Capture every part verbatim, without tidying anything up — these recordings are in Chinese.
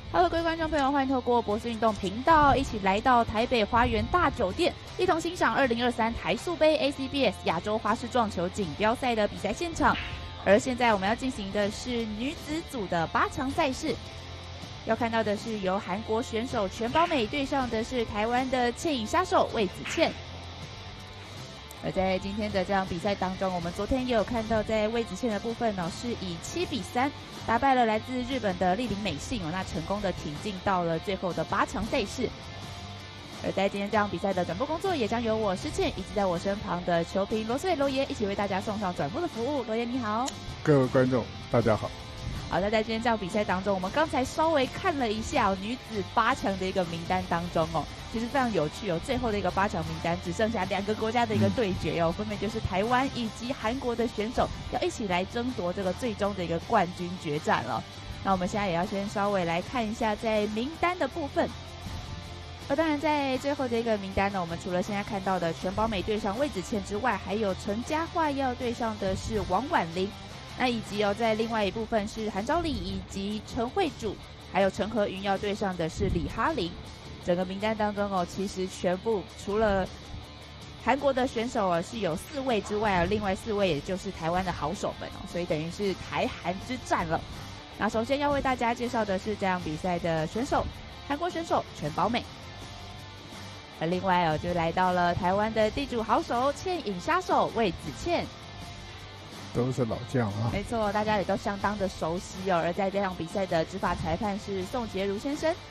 Hello， 各位观众朋友，欢迎透过博士运动频道一起来到台北花园大酒店，一同欣赏二零二三台塑杯 A C B S 亚洲花式撞球锦标赛的比赛现场。而现在我们要进行的是女子组的八强赛事，要看到的是由韩国选手全宝美对上的是台湾的倩影杀手魏子倩。而在今天的这场比赛当中，我们昨天也有看到，在魏子倩的部分呢、哦，是以七比三打败了来自日本的丽玲美幸哦，那成功的挺进到了最后的八强赛事。而在今天这场比赛的转播工作，也将由我施倩以及在我身旁的球评罗穗罗爷一起为大家送上转播的服务。罗爷你好。 各位观众大家好。 好，那在今天这场比赛当中，我们刚才稍微看了一下、哦、女子八强的一个名单当中哦，其实非常有趣哦。最后的一个八强名单只剩下两个国家的一个对决哦，分别就是台湾以及韩国的选手要一起来争夺这个最终的一个冠军决战了。那我们现在也要先稍微来看一下在名单的部分。而当然，在最后的一个名单呢，我们除了现在看到的全宝美对上魏子倩之外，还有陈嘉桦要对上的是王婉玲。那以及哦，在另外一部分是韩昭丽以及陈慧主，还有陈和云要对上的是李哈玲。整个名单当中哦，其实全部除了韩国的选手哦是有四位之外啊，另外四位也就是台湾的好手们哦，所以等于是台韩之战了。那首先要为大家介绍的是这场比赛的选手，韩国选手全宝美。而另外哦，就来到了台湾的地主好手倩影杀手魏子倩。 都是老将啊， 没错，大家也都相当的熟悉哦。而在这场比赛的执法裁判是宋杰如先生。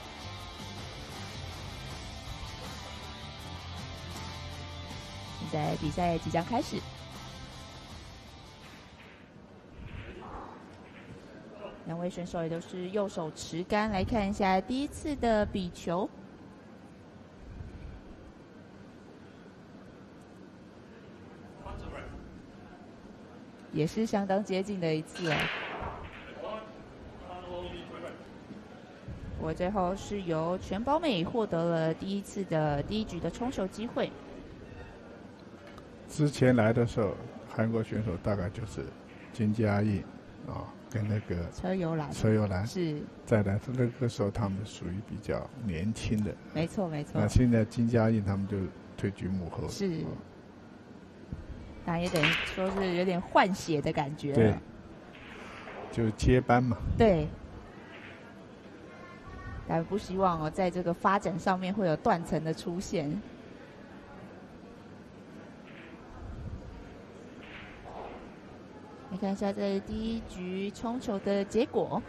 现在比赛即将开始，两位选手也都是右手持杆，来看一下第一次的比球。也是相当接近的一次哦。我最后是由全宝美获得了第一次的第一局的冲球机会。 之前来的时候，韩国选手大概就是金佳印啊，跟那个车游兰。 车游兰是。 再来那个时候，他们属于比较年轻的。 没错没错。 那现在金佳印他们就退居幕后。 是。啊那也等于说是有点换血的感觉了。 对，就接班嘛。 对，但不希望哦，在这个发展上面会有断层的出现。你看一下这第一局冲球的结果。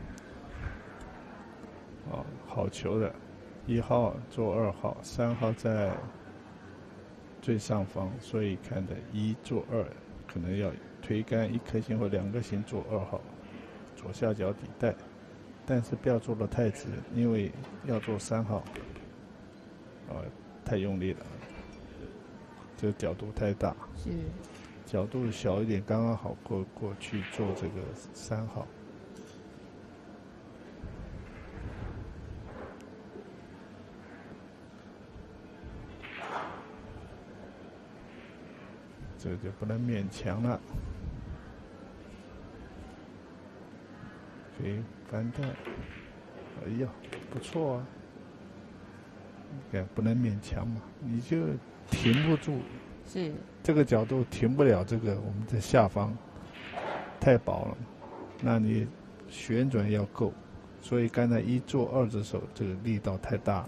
哦，好球的，一号做二号，三号在最上方，所以看的一做二，可能要推杆一颗星或两颗星做二号，左下角底带，但是不要做得太直，因为要做三号，啊，太用力了，这个角度太大， 是， 角度小一点，刚刚好过过去做这个三号。这就不能勉强了，可以翻带，哎呀，不错啊！你看不能勉强嘛，你就停不住， 是这个角度停不了，这个我们在下方太薄了，那你旋转要够，所以刚才一做二的时候，这个力道太大了。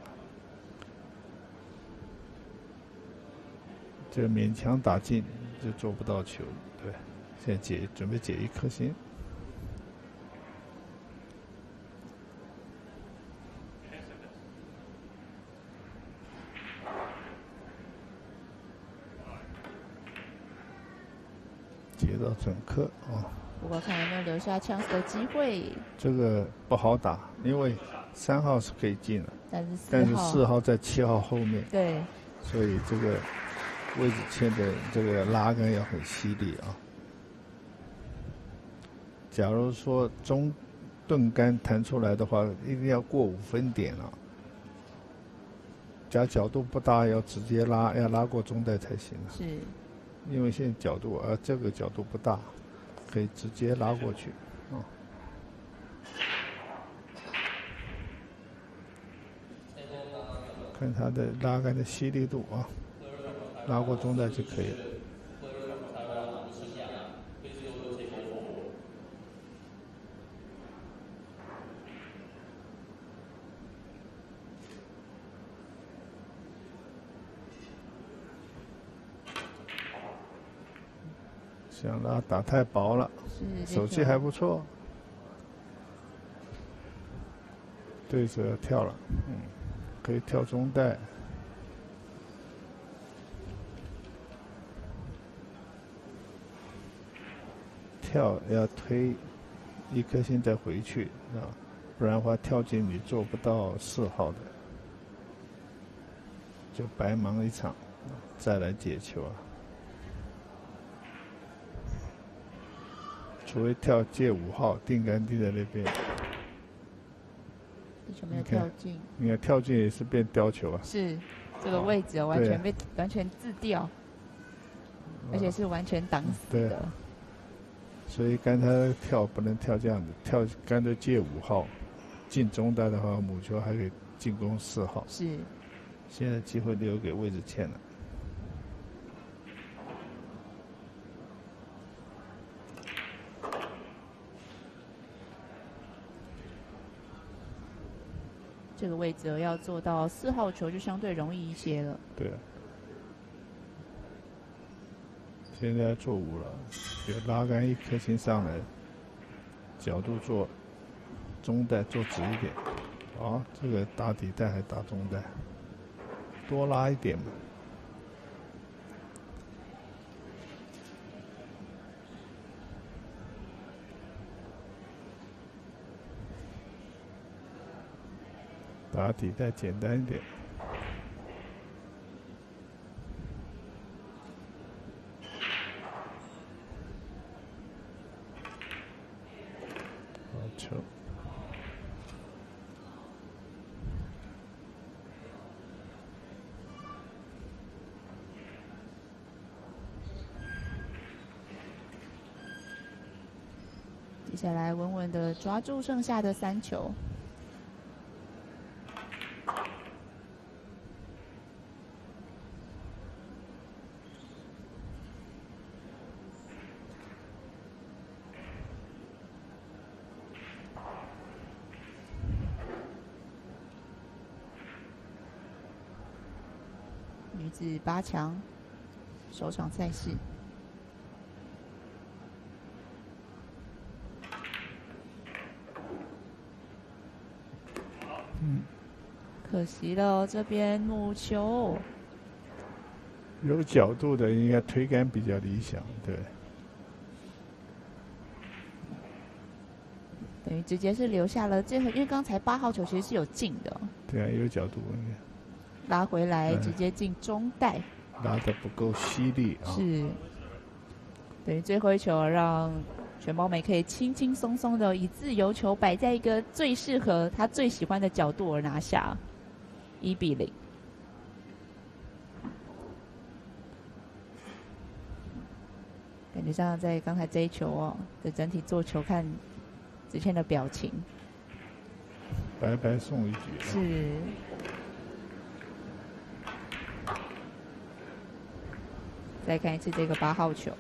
这个勉强打进就做不到球，对。现在解准备解一颗星，解到整颗哦。 不过看有没有留下 chance 的机会。 这个不好打，因为三号是可以进的， 但是四号但是四号在七号后面， 对， 所以这个魏子倩的这个拉杆要很犀利啊。假如说中钝杆弹出来的话，一定要过五分点了。假角度不大，要直接拉，要拉过中带才行啊。 是， 因为现在角度啊，这个角度不大，可以直接拉过去啊。 看它的拉杆的犀利度啊，拉过中带就可以了。想拉打太薄了，手气还不错。对手要跳了，嗯，可以跳中带。跳要推一颗星再回去啊，不然的话跳进你做不到四号的，就白忙一场。再来解球啊！除非跳借五号，定杆定在那边。 这球没有跳进。 你看跳进也是变吊球啊。 是，这个位置完全被、啊、完全自吊，而且是完全挡死的。 所以刚才跳不能跳这样子，跳干脆借五号，进中带的话，母球还可以进攻四号。 是。 现在机会留给魏子谦了。 这个位置要做到四号球就相对容易一些了。 对啊。现在做五了，就拉杆一颗星上来，角度做中带做直一点。好，这个打底带还打中带，多拉一点嘛。打底带简单一点。好球。 接下来稳稳的抓住剩下的三球。女子八强首场赛事。 嗯， 可惜了，这边母球有角度的应该推杆比较理想，对。 等于直接是留下了这个，因为刚才八号球其实是有进的。 对啊，有角度应该。 拉回来直接进中带， 拉得不够犀利啊。 是，等于最后一球让全宝美可以轻轻松松的以自由球摆在一个最适合他最喜欢的角度而拿下，一比零。感觉上在刚才这一球哦的整体做球看子谦的表情， 白白送一局。 是。再看一次这个八号球，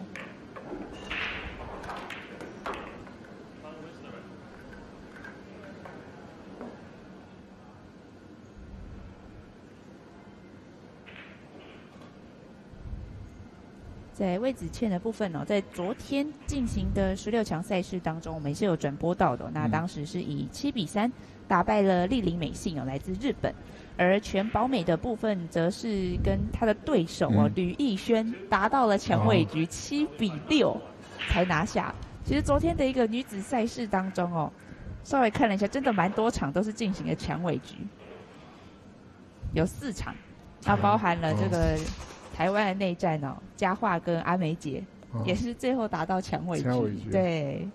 在魏子谦的部分哦，在昨天进行的十六强赛事当中，我们也是有转播到的、哦。那当时是以七比三打败了丽林美信哦，来自日本。而全宝美的部分则是跟他的对手哦、嗯、吕艺轩达到了强尾局七比六才拿下。其实昨天的一个女子赛事当中哦，稍微看了一下，真的蛮多场都是进行了强尾局，有四场，那包含了这个台湾的内战哦，佳桦跟阿梅姐、哦、也是最后达到强尾局，局对。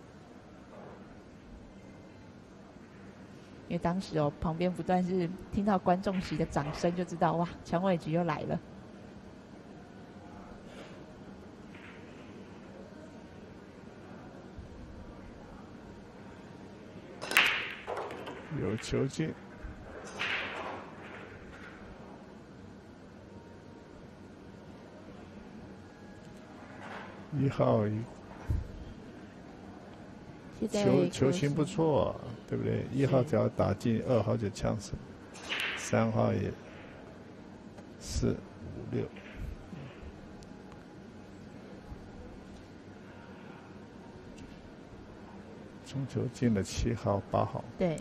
因为当时哦，旁边不断是听到观众席的掌声，就知道哇，强尾局又来了。 有球进， 一号一球球形不错，对不对？一号只要打进，二号就呛死，三号也四五六。中球进了七号、八号。 对。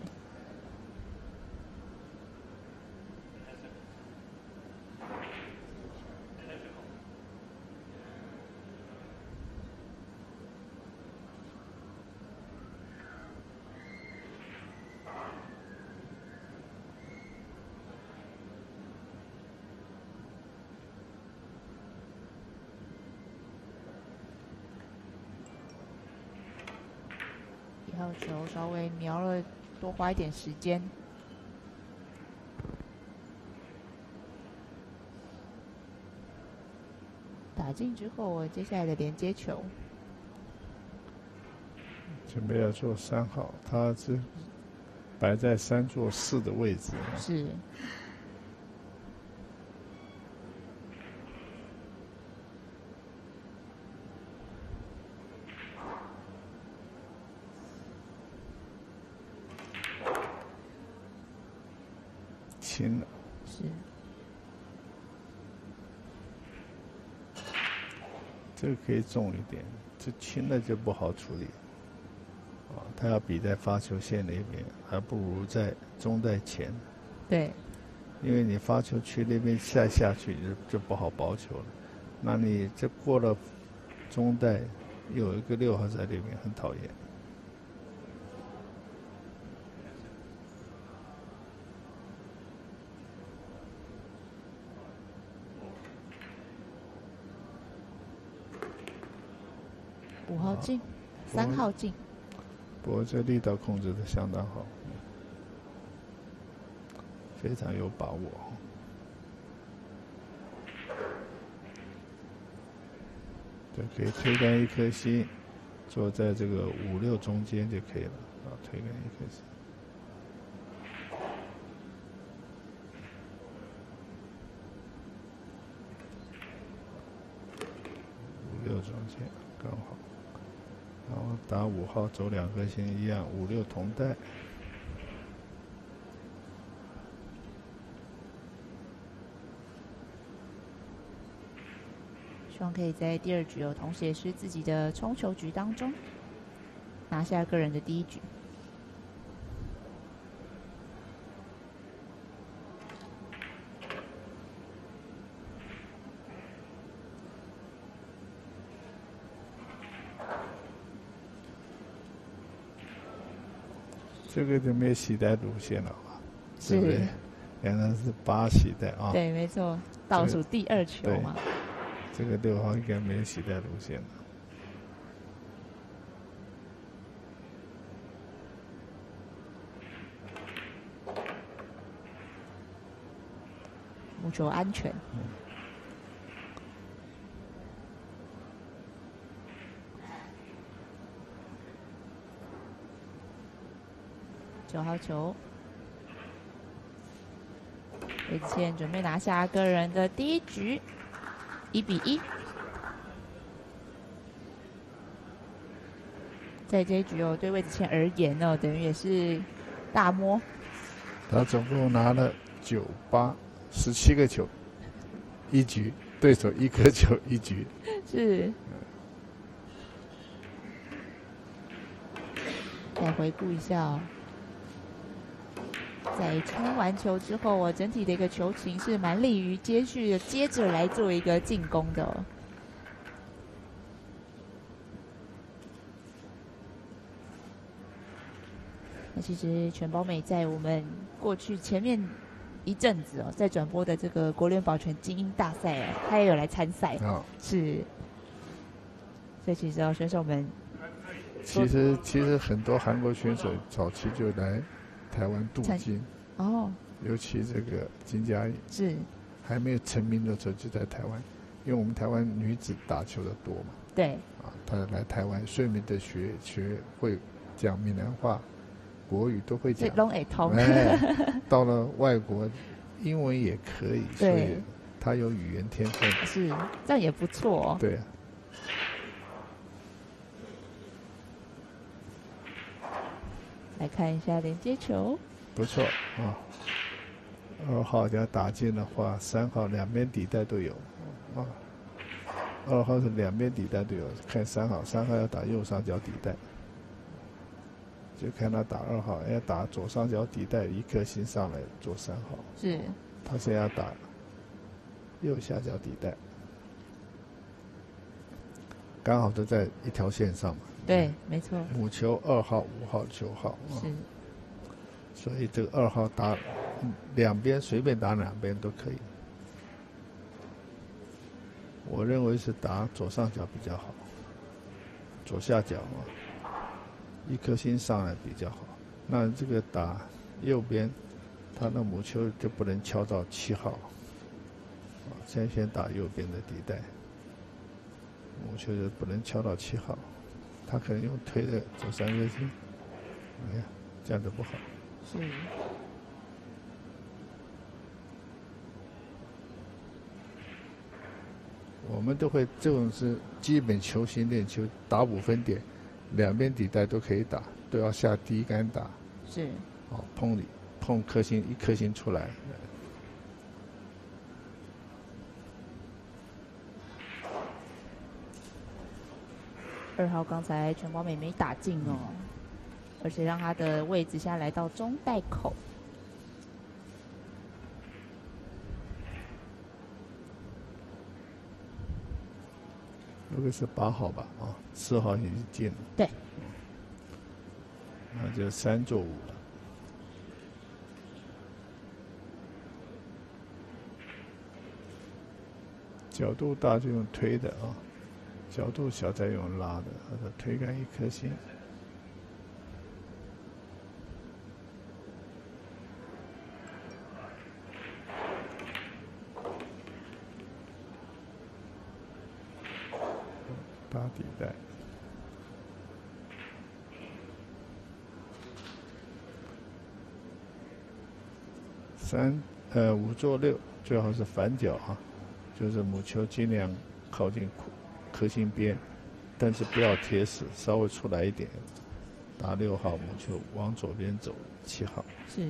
一号球稍微瞄了，多花一点时间。打进之后，我接下来的连接球， 准备要做三号，它是摆在三做四的位置。 是。 轻了， 是， 这个可以重一点，这轻了就不好处理。啊，他要比在发球线那边，还不如在中带前。 对， 因为你发球区那边下下去就就不好保球了，那你这过了中带，有一个六号在那边，很讨厌。 五号进，三号进。 不过这力道控制的相当好，非常有把握。对，可以推杆一颗星，坐在这个五六中间就可以了啊，推杆一颗星。五六中间刚好。然后打五号走两颗星一样，五六同带。 希望可以在第二局哦，同时也是自己的冲球局当中拿下个人的第一局。 这个就没有洗带路线了吧？对不对？两人是八洗带啊。 对，没错，倒数第二球嘛。 这个六号应该没有洗带路线了。 木球安全。嗯，九号球，魏子谦准备拿下个人的第一局，一比一。在这一局哦，对魏子谦而言哦，等于也是大摸。 他总共拿了九八十七个球，一局，对手一颗球一局。 是。再回顾一下哦。在冲完球之后，我整体的一个球情是蛮利于接续的，接着来做一个进攻的、哦。那其实全宝美在我们过去前面一阵子哦，在转播的这个国联保全精英大赛哦，他也有来参赛哦，是。所以其实哦，选手们， 其实其实很多韩国选手早期就来台湾镀金哦， 尤其这个金佳颖是还没有成名的时候就在台湾，因为我们台湾女子打球的多嘛， 对啊，她来台湾顺便的学学会讲闽南话、国语都会讲， 拢会通。 哎，到了外国，英文也可以，所以她有语言天分， 是这样也不错哦。 对啊。 来看一下连接球， 不错啊。二号要打进的话，三号两边底带都有啊。二号是两边底带都有，看三号，三号要打右上角底带，就看他打二号，要打左上角底带一颗星上来做三号。 是， 他现在要打右下角底带，刚好都在一条线上嘛。 对，没错。 母球二号、五号、九号是， 啊，所以这个二号打两边随便打两边都可以。我认为是打左上角比较好，左下角啊，一颗星上来比较好。那这个打右边，他的母球就不能敲到七号，啊，先先打右边的底带，母球就不能敲到七号，他可能用推的走三颗星，哎呀，这样子不好。 是。 我们都会，这种是基本球型练球，打五分点，两边底带都可以打，都要下低杆打。 是。 哦，碰里碰颗星，一颗星出来。 二号刚才全光美没打进哦，嗯、而且让他的位置现在来到中袋口。 这个是八号吧？啊，四号已经进了。 对。 那就三做五了。角度大就用推的啊，角度小再用拉的，或者推杆一颗星。打底带，三呃五做六，最好是反角啊，就是母球尽量靠近颗星边，但是不要贴死，稍微出来一点。打六号母球往左边走，七号是。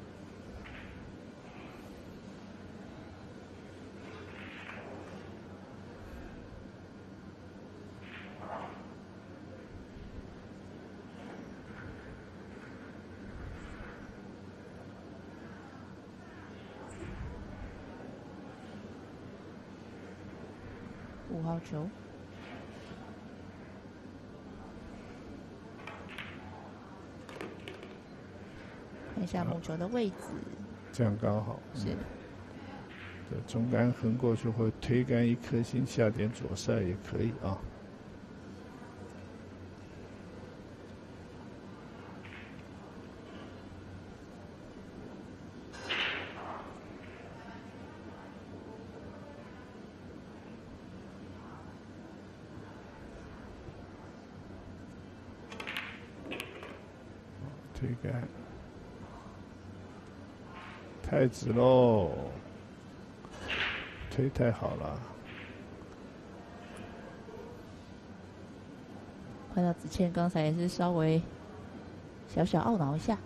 五号球，看一下母球的位置， 这样刚好是。 这中杆横过去会推杆一颗星下点左塞也可以啊。推杆太直喽，推太好了。 看到子倩刚才也是稍微小小懊恼一下，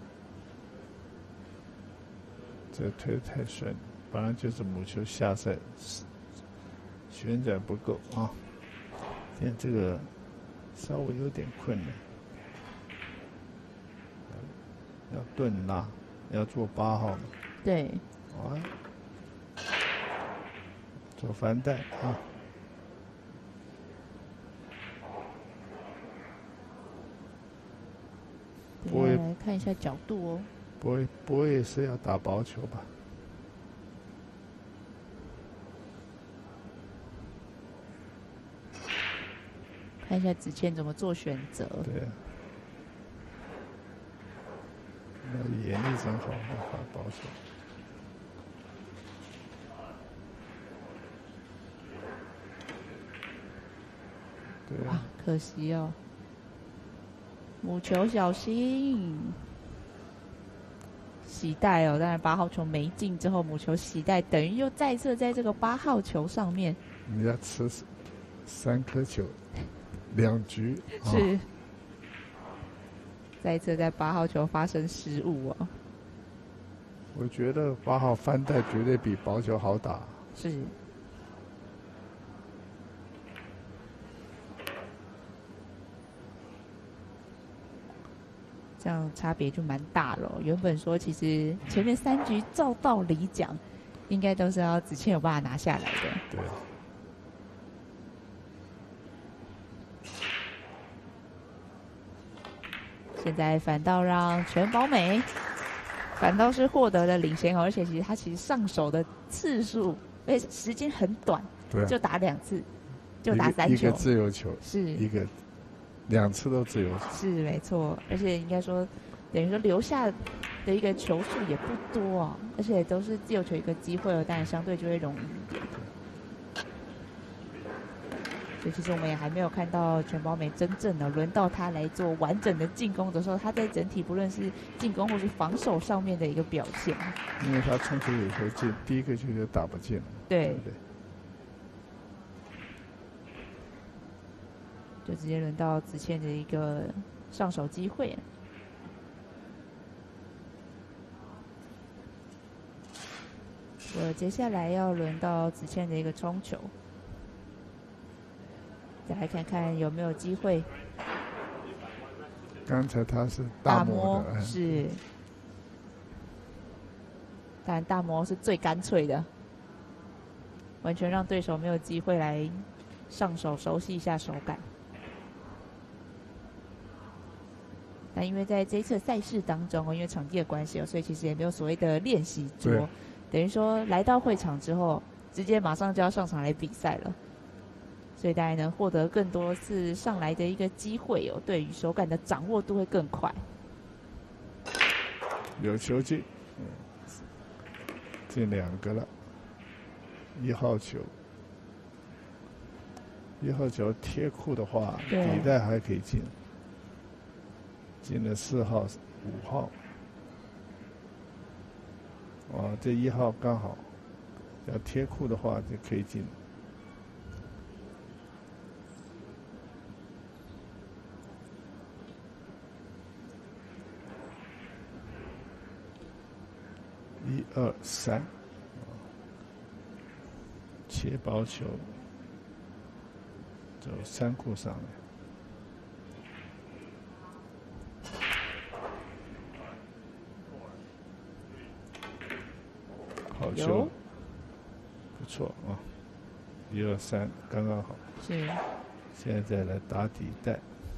这推得太顺，本来就是母球下塞，旋转不够啊。现在这个稍微有点困难。要顿拉，要做八号嘛？ 对。 啊，做翻带啊。 不会来看一下角度哦。 不会，不会是要打薄球吧？ 看一下子倩怎么做选择。 对。那眼力真好，打保守。对啊， 可惜哦，母球小心，洗带哦。当然八号球没进之后，母球洗带等于又再次在这个八号球上面。 你要吃三颗球，两局是。 啊再一次在八号球发生失误哦。 我觉得八号翻带绝对比薄球好打。 是。这样差别就蛮大了、哦。原本说其实前面三局照道理讲，应该都是要子谦有办法拿下来的。 对。 现在反倒让全宝美，反倒是获得了领先哦，而且其实他其实上手的次数，而且时间很短， 对、啊， 就打两次，就打三球， 一个自由球， 是一个。两次都自由球， 是没错，而且应该说，等于说留下的一个球数也不多啊，而且都是自由球一个机会了，当然相对就会容易一点。所以其实我们也还没有看到全宝美真正的轮到他来做完整的进攻的时候，他在整体不论是进攻或是防守上面的一个表现。 因为他冲球有时候进，第一个球就打不进了， 对。 对不对？ 就直接轮到子谦的一个上手机会。我接下来要轮到子谦的一个冲球，再来看看有没有机会。 刚才他是大摸的，是，当然大摸是最干脆的，完全让对手没有机会来上手熟悉一下手感。那因为在这一次赛事当中哦，因为场地的关系哦，所以其实也没有所谓的练习桌，等于说来到会场之后，直接马上就要上场来比赛了，所以大家能获得更多次上来的一个机会哦，对于手感的掌握度会更快。 有球进，嗯，进两个了，一号球，一号球贴库的话，底带还可以进。进了四号、五号，哇，这一号刚好，要贴库的话就可以进。一二三，切薄球，走三库上来。好球，不错啊！一二三，刚刚好。 是。 现在再来打底带，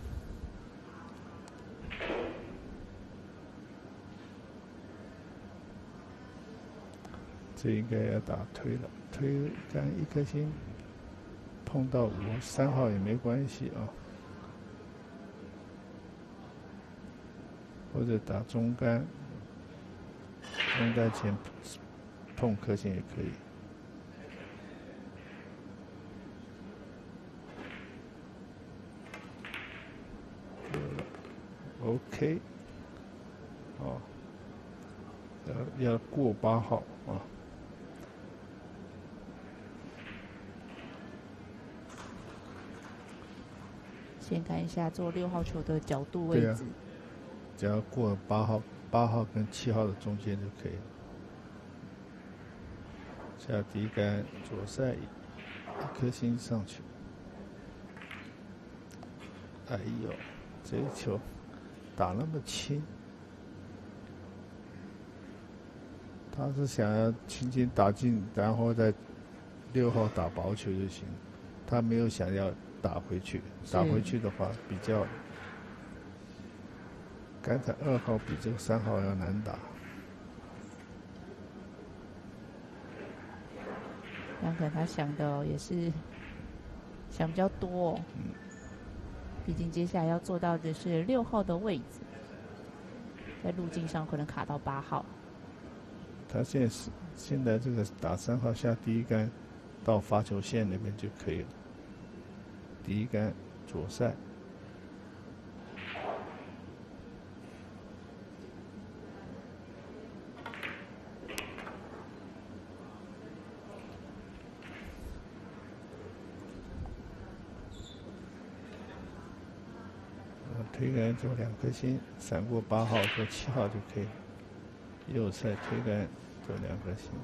这应该要打推了，推杆一颗星，碰到五三号也没关系啊，或者打中杆，中杆前。碰颗星也可以。OK， 哦，要要过八号啊。 先看一下做六号球的角度位置。啊、 只要过八号，八号跟七号的中间就可以了。下底杆左塞一颗星上去，哎呦，这一球打那么轻，他是想要轻轻打进，然后再六号打薄球就行，他没有想要打回去，打回去的话比较，刚才二号比这个三号要难打。 那可能他想的也是想比较多、哦，嗯，毕竟接下来要做到的是六号的位置，在路径上可能卡到八号。 他现在是现在这个打三号下第一杆到发球线那边就可以了，第一杆左塞。推推杆做两颗星，闪过八号做七号就可以。右侧推杆做两颗星。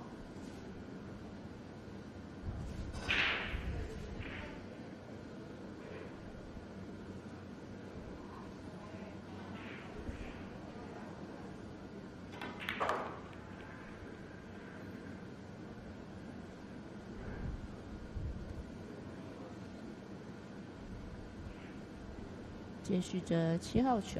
接续着七号球，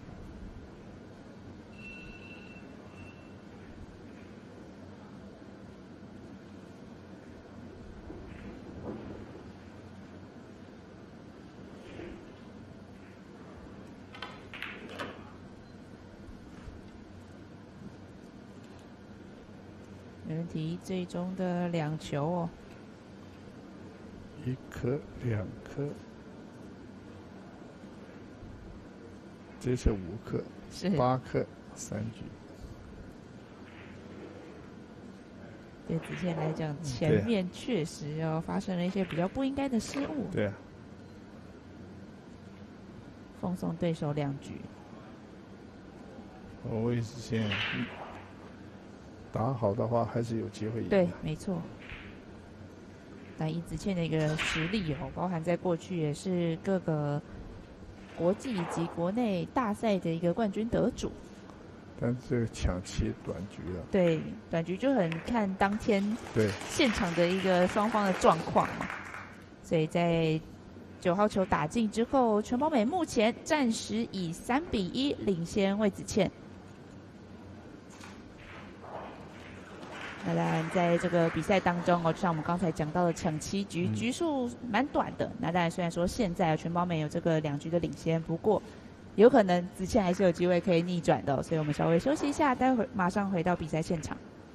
没问题。最终的两球哦， 一颗、两颗。这是五颗， 是八颗，三局。 对子健来讲，前面确实哦发生了一些比较不应该的失误。 对啊。 奉送对手两局。 我位置线打好的话，还是有机会赢。 对，没错。但以子健的一个实力哦，包含在过去也是各个国际以及国内大赛的一个冠军得主， 但这个抢七短局了。 对，短局就很看当天对现场的一个双方的状况嘛。所以在九号球打进之后，全宝美目前暂时以三比一领先魏子倩。那当然，在这个比赛当中哦，就像我们刚才讲到的抢七局， 嗯、 局数蛮短的。那当然，虽然说现在全宝美有这个两局的领先，不过有可能子倩还是有机会可以逆转的、哦。所以我们稍微休息一下，待会马上回到比赛现场。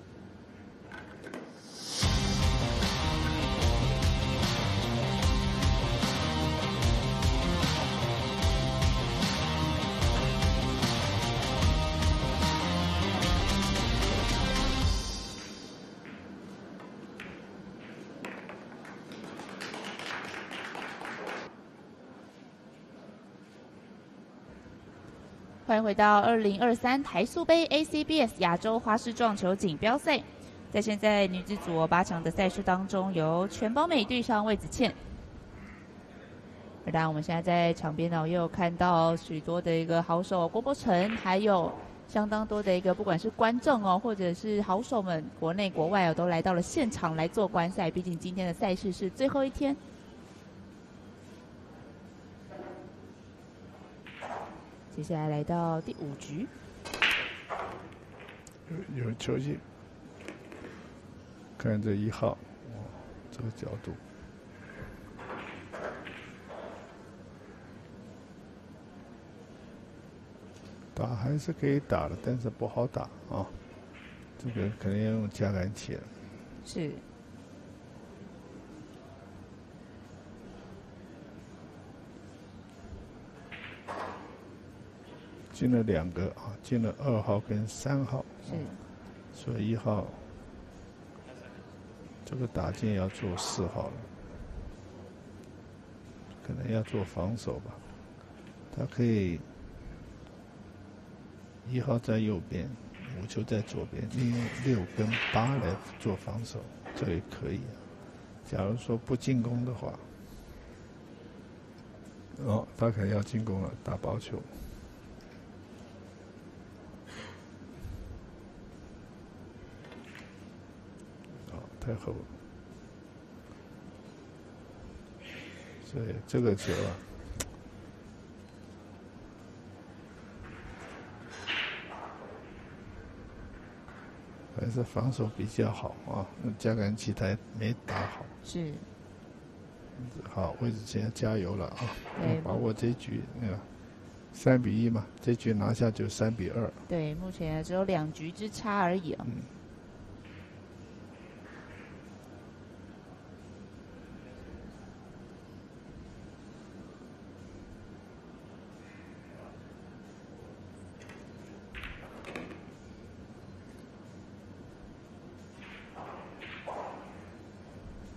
欢迎回到二零二三台塑杯 A C B S 亚洲花式撞球锦标赛。在现在女子组八强的赛事当中，由全宝美对上魏子倩。而当然，我们现在在场边呢，也有看到许多的一个好手郭柏成，还有相当多的一个不管是观众哦，或者是好手们，国内国外哦，都来到了现场来做观赛。毕竟今天的赛事是最后一天。接下来来到第五局， 有有球进，看这一号，哦，这个角度，打还是可以打的，但是不好打啊，这个可能要用加杆器了。 是。 进了两个啊，进了二号跟三号， 是， 所以一号这个打进要做四号了，可能要做防守吧。他可以一号在右边，五球在左边，利用六跟八来做防守，这也可以啊。假如说不进攻的话，哦，他可能要进攻了，打包球。太厚了，所以这个球啊，还是防守比较好啊。加杆器台没打好， 是。 好，魏子健加油了啊！ 对， 把握这局那个三比一嘛，这局拿下就三比二。 对，目前只有两局之差而已啊。 嗯。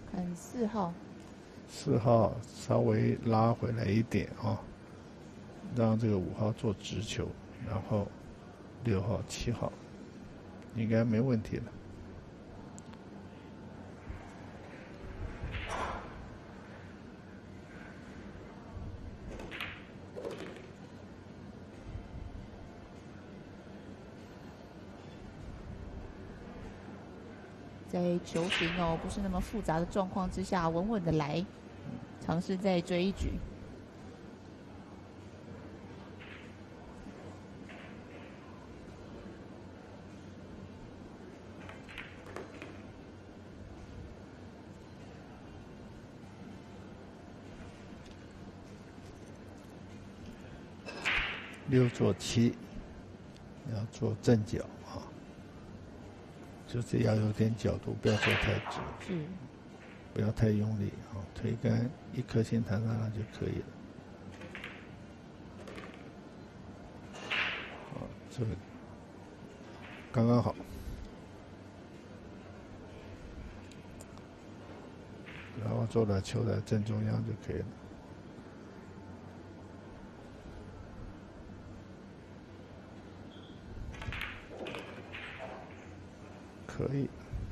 四号， 四号稍微拉回来一点啊， 让这个五号做直球，然后六号、七号应该没问题了。 在球形哦不是那么复杂的状况之下，稳稳的来，尝试再追一局。 六做七，要做正角啊，就是要有点角度，不要做太直， 是， 不要太用力啊，推杆一颗星弹上来就可以了。啊，这个刚刚好，然后做到球的正中央就可以了。可以，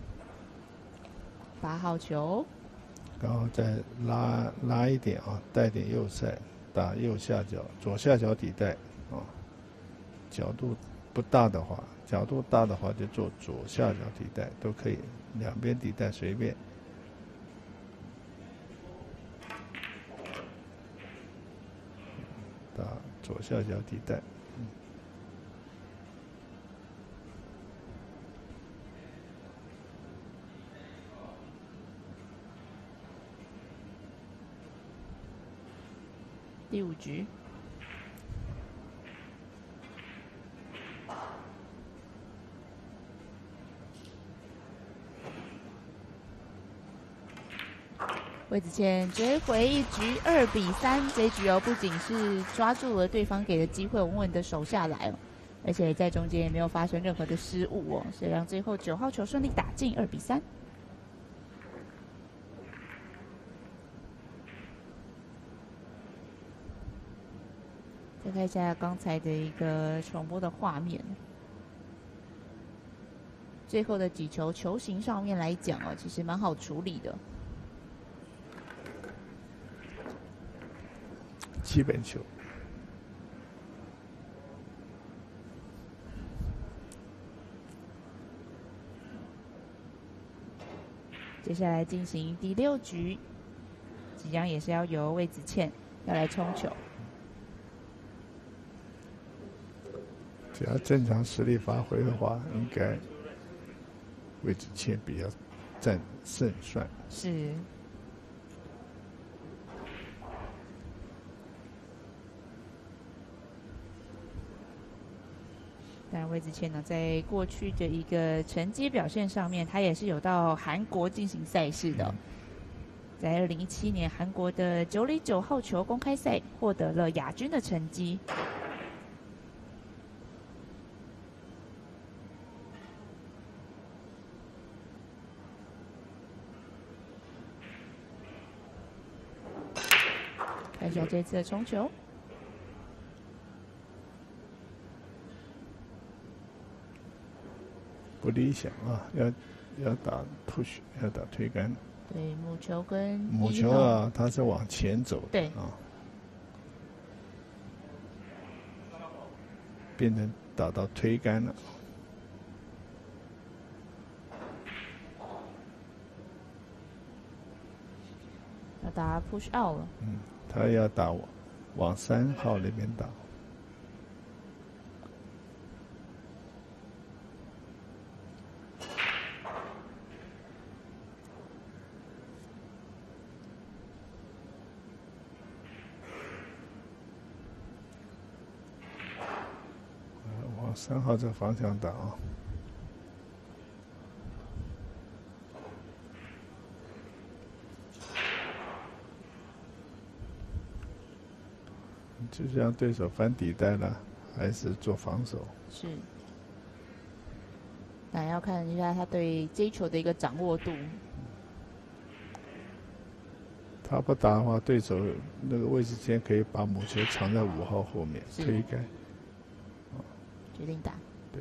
八号球， 然后再拉拉一点啊，带点右塞，打右下角、左下角底带啊。角度不大的话，角度大的话就做左下角底带都可以，两边底带随便。打左下角底带。 第五局，魏子谦追回一局，二比三。这一局哦，不仅是抓住了对方给的机会，稳稳的守下来哦，而且在中间也没有发生任何的失误哦，所以让最后九号球顺利打进，二比三。再看一下刚才的一个重播的画面，最后的几球球形上面来讲哦，其实蛮好处理的。 基本球。 接下来进行第六局，即将也是要由魏子谦要来冲球。 只要正常实力发挥的话，应该魏子谦比较占胜算。 是。但魏子谦呢，在过去的一个成绩表现上面，他也是有到韩国进行赛事的。嗯、在二零一七年韩国的九里九号球公开赛获得了亚军的成绩。看一下这次的冲球。 不理想啊，要要打 push， 要打推杆。 对，母球跟母球啊，它是往前走的， 对啊，变成打到推杆了。 要打 push out 了。 嗯，他要打往往三号那边打。三号这个方向打啊，就是让对手翻底带了，还是做防守？ 是，那要看一下他对这一球的一个掌握度。 他不打的话，对手那个魏子谦可以把母球藏在五号后面推开。 决定打。 对。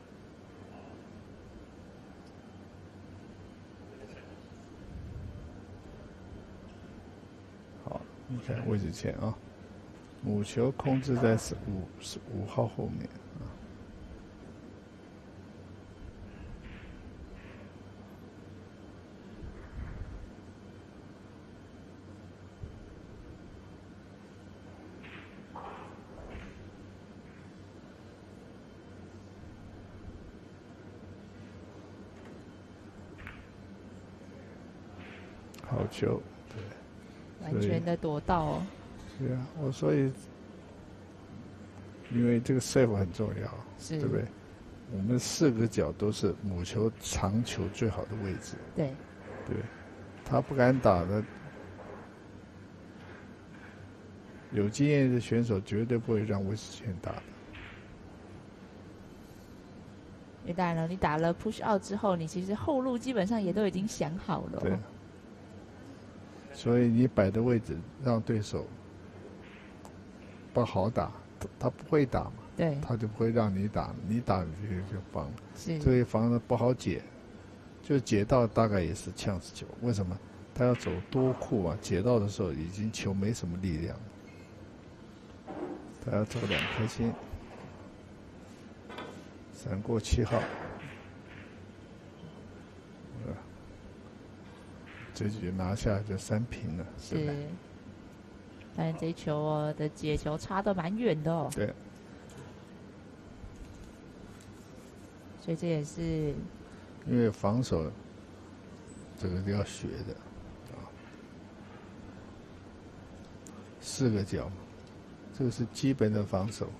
好，你看魏子谦啊，母球控制在是五是五号后面啊。好球，对， 完全的躲到哦。 对啊，我所以，因为这个 serve 很重要，对不对？我们四个角都是母球长球最好的位置。 对， 对，他不敢打的，有经验的选手绝对不会让魏子谦打的。 因为当然了，你打了 push out 之后，你其实后路基本上也都已经想好了、哦。 对。所以你摆的位置让对手不好打，他他不会打嘛， 对， 他就不会让你打，你打你就就防了， 是这个防的不好解，就解到大概也是呛死球。为什么？他要走多库嘛，解到的时候已经球没什么力量了，他要走两颗星，闪过七号。这局拿下就三平了， 是。但是这一球哦的解球差得蛮远的哦。 对。 所以这也是。 因为防守，这个要学的，啊，四个角，这个是基本的防守，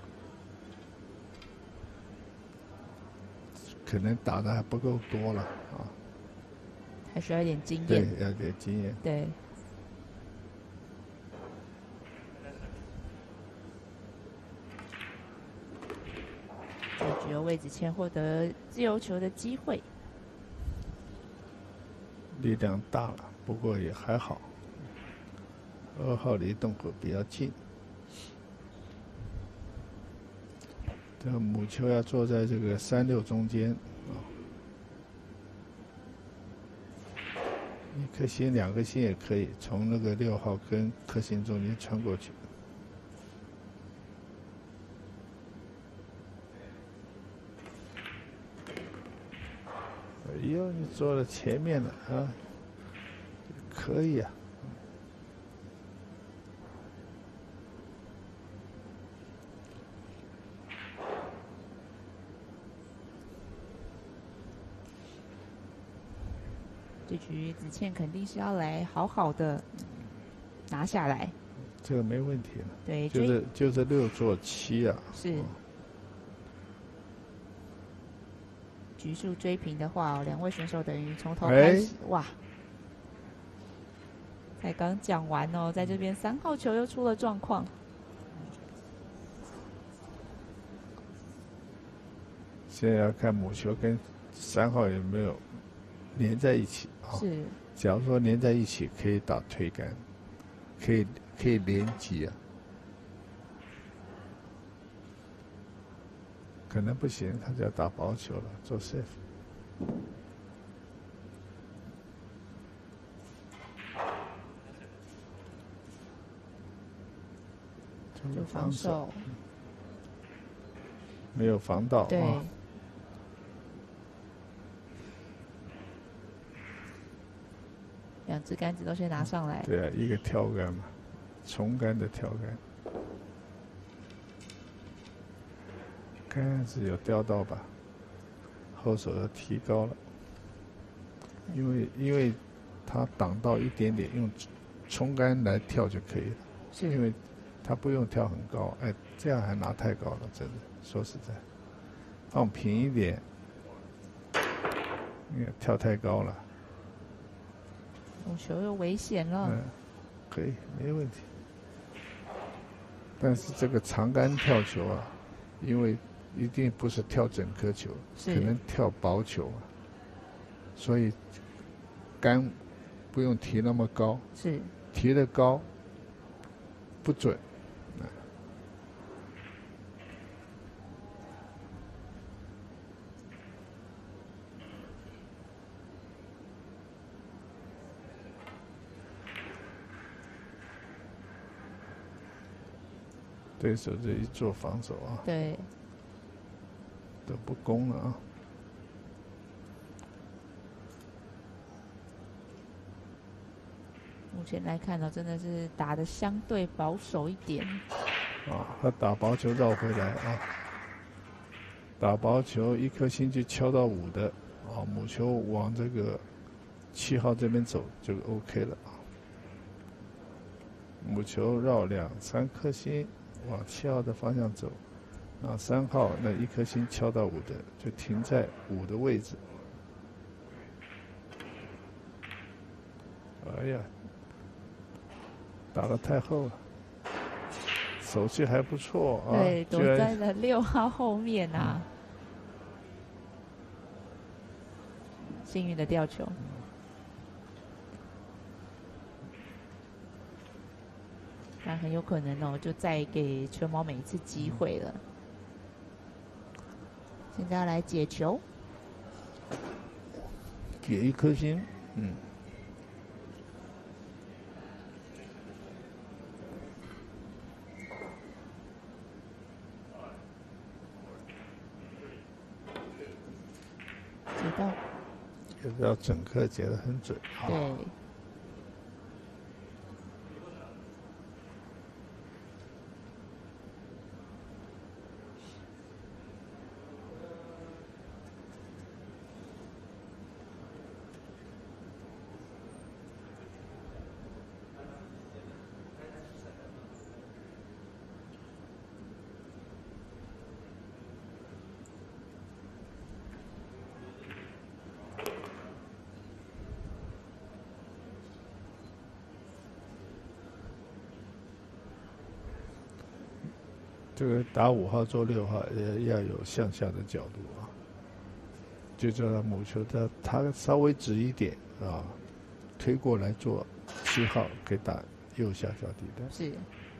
可能打的还不够多了啊。 还需要一点经验， 对，要点经验。 对。这局由魏子谦获得自由球的机会， 力量大了，不过也还好。二号离洞口比较近，这个母球要坐在这个三六中间啊。一颗星、两颗星也可以，从那个六号跟颗星中间穿过去。哎呦，你坐了前面了啊，可以啊。 这局子谦肯定是要来好好的拿下来， 这个没问题了。 对， 就是就是六做七啊。 是。哦、局数追平的话、哦，两位选手等于从头开始、哎、哇！才刚讲完哦，在这边三号球又出了状况。 现在要看母球跟三号有没有连在一起啊？ 是。 假如说连在一起，可以打推杆，可以可以连击啊。可能不行，他就要打薄球了，做 safe。 就防守， 没有防到。 对。 啊两只杆子都先拿上来。 对啊，一个跳杆嘛，重杆的跳杆。杆子有掉到吧？后手要提高了，因为因为他挡到一点点，用冲杆来跳就可以了。 是。 因为他不用跳很高，哎，这样还拿太高了，真的。说实在，放平一点，因为跳太高了。 母球又危险了。 嗯，可以，没问题。但是这个长杆跳球啊，因为一定不是跳整颗球，可能跳薄球啊，所以杆不用提那么高， 是提得高不准。对手这一做防守啊， 对， 都不攻了啊。 目前来看呢，真的是打得相对保守一点。 啊，他打薄球绕回来啊，打薄球一颗星就敲到五的啊，母球往这个七号这边走就 OK 了啊。母球绕两三颗星往七号的方向走，啊，三号那一颗星敲到五的就停在五的位置。哎呀，打得太厚了，手气还不错啊。 对，躲在了六号后面啊。嗯、幸运的吊球。那很有可能哦，就再给全毛每一次机会了。现在要来解球， 给一颗星，嗯。 解到， 也要整颗解得很准啊。 对。 这个打五号做六号也要有向下的角度啊，就叫他母球它它稍微直一点啊，推过来做七号可以打右下角地带。 是。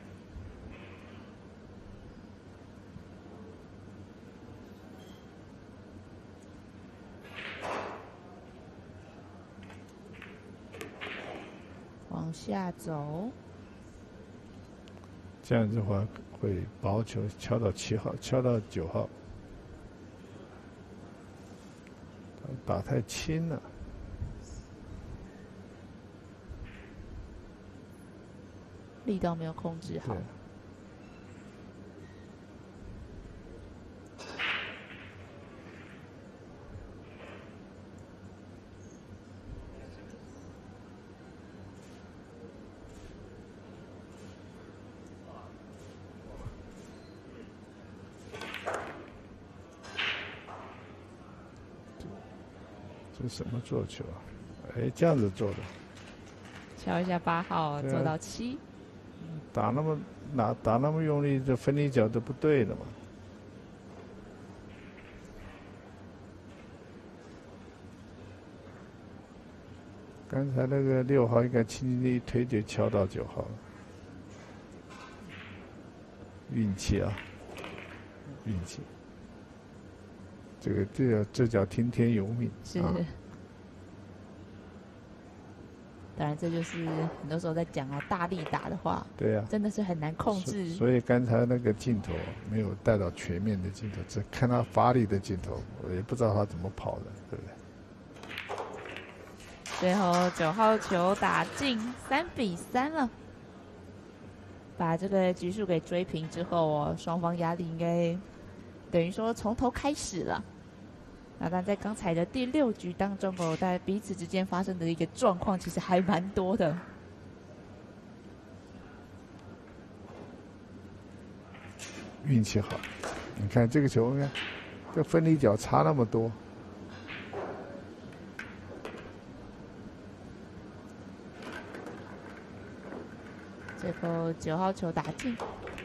往下走。 这样子的话会薄球敲到七号，敲到九号，打太轻了。 力道没有控制好。 这什么做球啊？哎，这样子做的。 敲一下八号，做到七。 打那么打打那么用力，这分离角都不对的嘛。刚才那个六号应该轻轻的一推就敲到九号了。运气啊，运气。这个这叫这叫听天由命。 是。 啊、 当然，这就是很多时候在讲啊，大力打的话， 对呀、啊， 真的是很难控制。 所以刚才那个镜头没有带到全面的镜头，只看他发力的镜头，我也不知道他怎么跑的，对不对？ 最后九号球打进，三比三了，把这个局数给追平之后哦，双方压力应该等于说从头开始了。那但在刚才的第六局当中哦，大家彼此之间发生的一个状况其实还蛮多的。 运气好，你看这个球，你看这分离角差那么多。 最后九号球打进。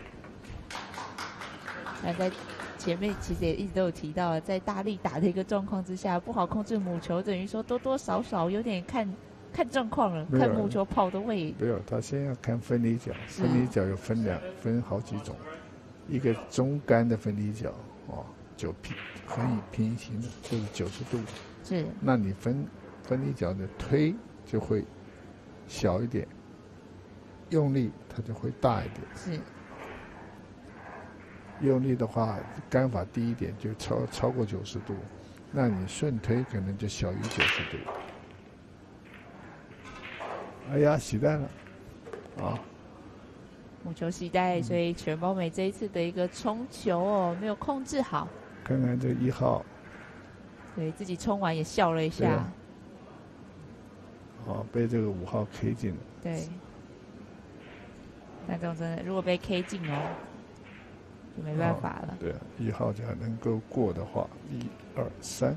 那在前面其实也一直都有提到，在大力打的一个状况之下，不好控制母球，等于说多多少少有点看看状况了， 没有看木球跑的位。 没有，他先要看分离角，分离角有分两分好几种，一个中干的分离角哦，九平横以平行的，就是九十度。 是。 那你分分离角的推就会小一点，用力它就会大一点。 是。 用力的话，杆法低一点就超超过九十度，那你顺推可能就小于九十度。哎呀，洗带了，啊！ 木球洗带，所以全宝美这一次的一个冲球哦，没有控制好。 看看这一号， 对自己冲完也笑了一下。 哦，被这个五号 K 进了。 对。那这种真的，如果被 K 进哦。就没办法了。 哦、对，一号只要能够过的话，一二三，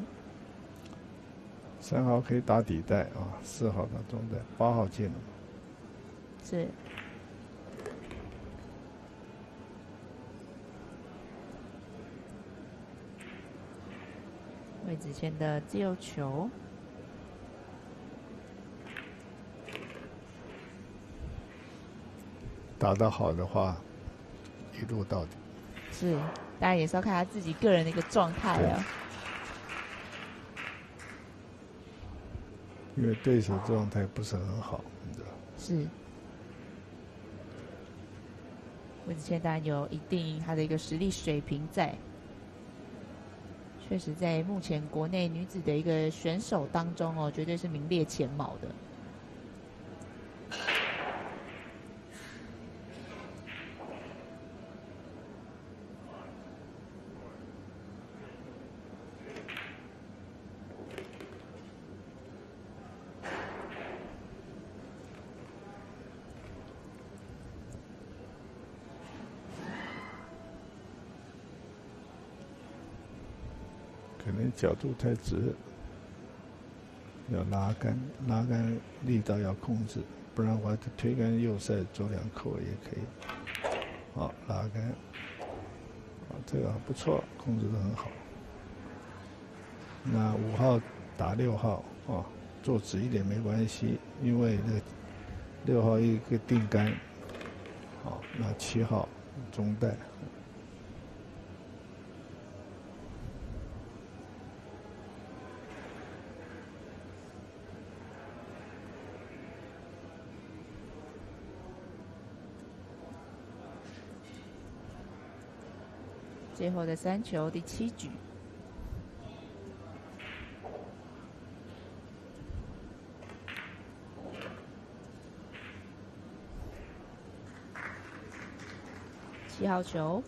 三号可以打底带啊，四号打中带，八号进了。 是。魏子谦的自由球。 打得好的话，一路到底。 是，当然也是要看他自己个人的一个状态啊。 因为对手状态不是很好，你知道。 是。魏子谦当然有一定他的一个实力水平在，确实在目前国内女子的一个选手当中哦，绝对是名列前茅的。 可能角度太直，要拉杆，拉杆力道要控制，不然的话推杆右塞做两扣也可以。好，拉杆，啊，这个不错，控制得很好。那五号打六号啊，做直一点没关系，因为那个六号一个定杆，好，那七号中带。 最后的三球，第七局。七号球。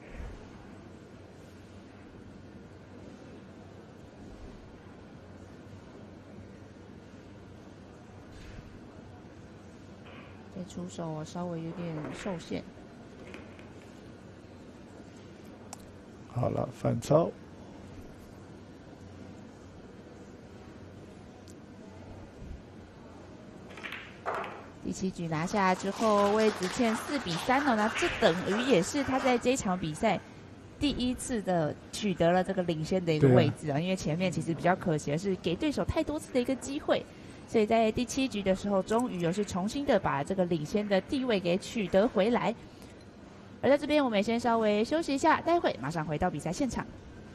这出手我稍微有点受限。 好了，反超。 第七局拿下来之后，魏子谦四比三哦，那这等于也是他在这一场比赛第一次的取得了这个领先的一个位置啊。因为前面其实比较可惜的是给对手太多次的一个机会，所以在第七局的时候，终于又是重新的把这个领先的地位给取得回来。而在这边，我们也先稍微休息一下，待会马上回到比赛现场。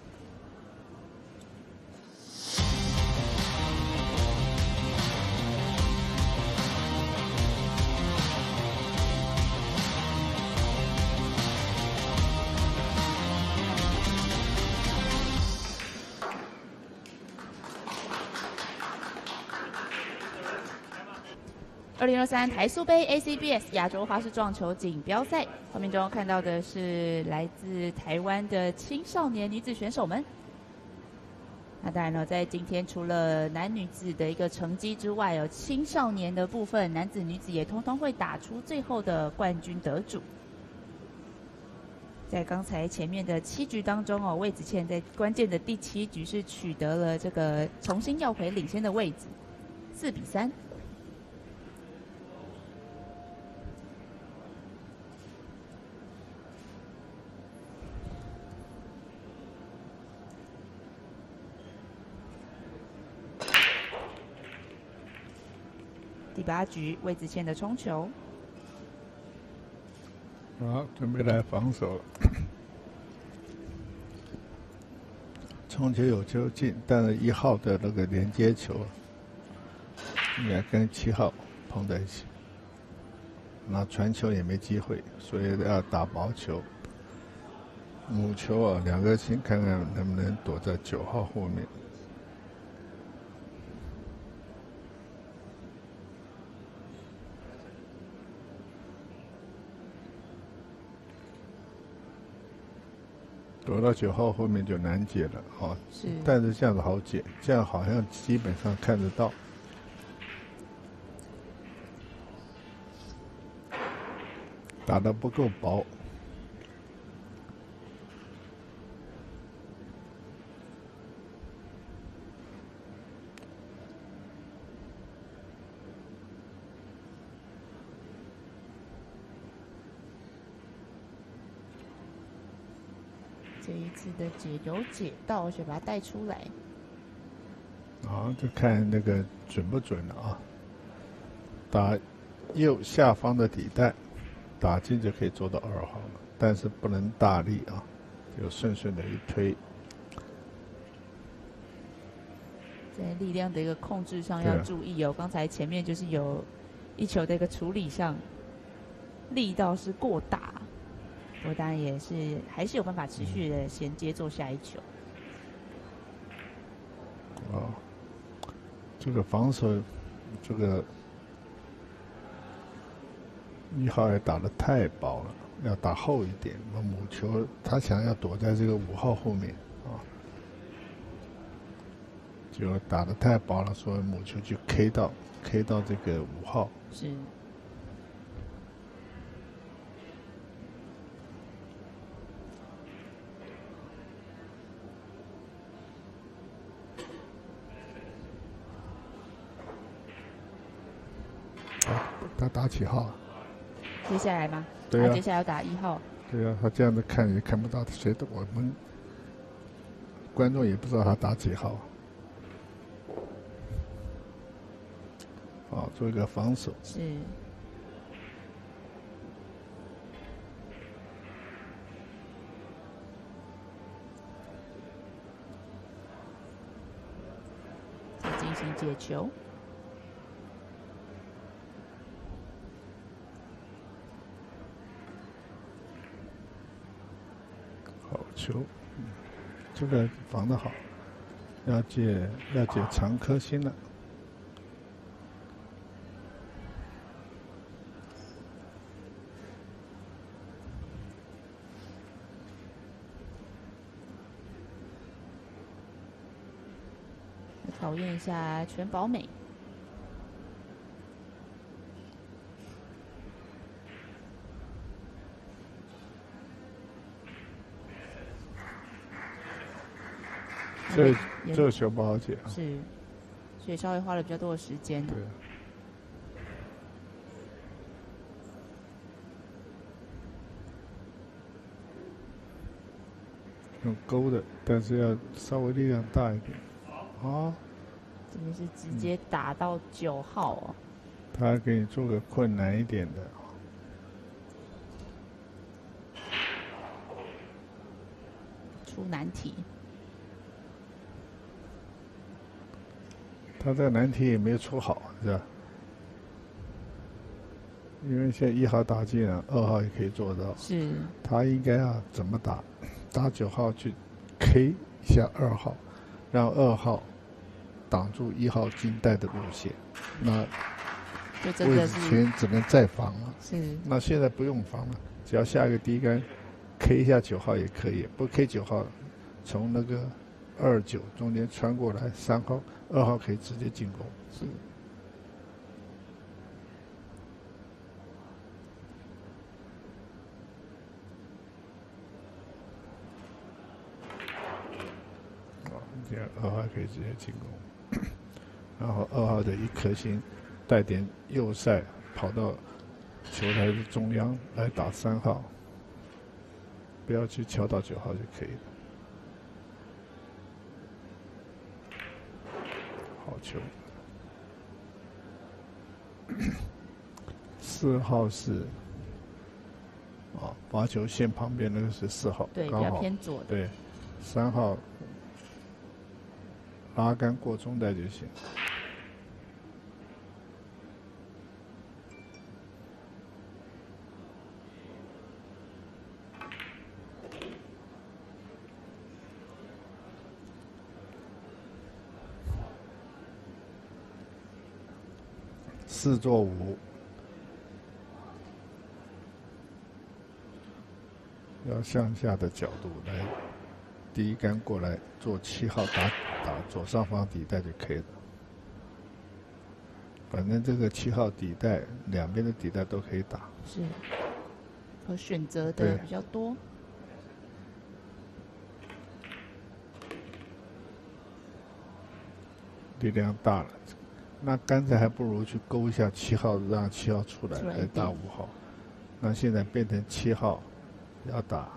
二零二三台塑杯 A C B S 亚洲花式撞球锦标赛，画面中看到的是来自台湾的青少年女子选手们。那当然了，在今天除了男女子的一个成绩之外，有青少年的部分，男子、女子也通通会打出最后的冠军得主。在刚才前面的七局当中哦，魏子谦在关键的第七局是取得了这个重新要回领先的位置，四比三。 第八局魏子谦的冲球， 好，准备来防守了。冲球有球进，但是一号的那个连接球，应该跟七号碰在一起，那传球也没机会，所以要打薄球。母球啊，两个先看看能不能躲在九号后面。躲到九号后面就难解了啊、哦， 是， 但是这样子好解，这样好像基本上看得到。打得不够薄。 这一次的解有解到，所以把它带出来。 好，就看那个准不准了啊。打右下方的底带，打进就可以做到二号了，但是不能大力啊，就顺顺的一推。 在力量的一个控制上要注意哦。刚才前面就是有一球的一个处理上，力道是过大。不过当然也是还是有办法持续的衔接做下一球。 哦，这个防守，这个一号也打得太薄了，要打厚一点。母球他想要躲在这个五号后面啊，结果打得太薄了，所以母球就 K 到 K 到这个五号。 是。 他打几号？ 接下来吗？ 对啊， 他接下来要打一号。 对啊，他这样子看也看不到谁的，我们观众也不知道他打几号。好，做一个防守。 是。再进行解球。 好球，嗯，这个防得好，要解要解长颗星了。 考验一下全保美。 这这个球不好解啊。 是，所以稍微花了比较多的时间。 对。用勾的，但是要稍微力量大一点。啊。 这边是直接打到九号哦。 他还给你做个困难一点的。 出难题。 他这个难题也没有出好，是吧？因为现在一号打进了，二号也可以做到。 是。 他应该要怎么打？打九号去 K 一下二号，让二号挡住一号金带的路线。那魏子谦只能再防了。 是。 那现在不用防了，只要下一个低杆 K 一下九号也可以，不 K 九号，从那个二九中间穿过来，三号、二号可以直接进攻。 是。 哦，这样二号可以直接进攻，然后二号的一颗星带点右塞跑到球台的中央来打三号，不要去敲到九号就可以了。好球！ 四号是，哦，罚球线旁边那个是四号， 对，比刚好较偏左的。 对，三号拉杆过中带就行。四做五，要向下的角度来，第一杆过来做七号打打左上方底带就可以了。反正这个七号底带两边的底带都可以打， 是，可选择的对比较多。 力量大了。那刚才还不如去勾一下七号，让七号出来出来来打五号。那现在变成七号要打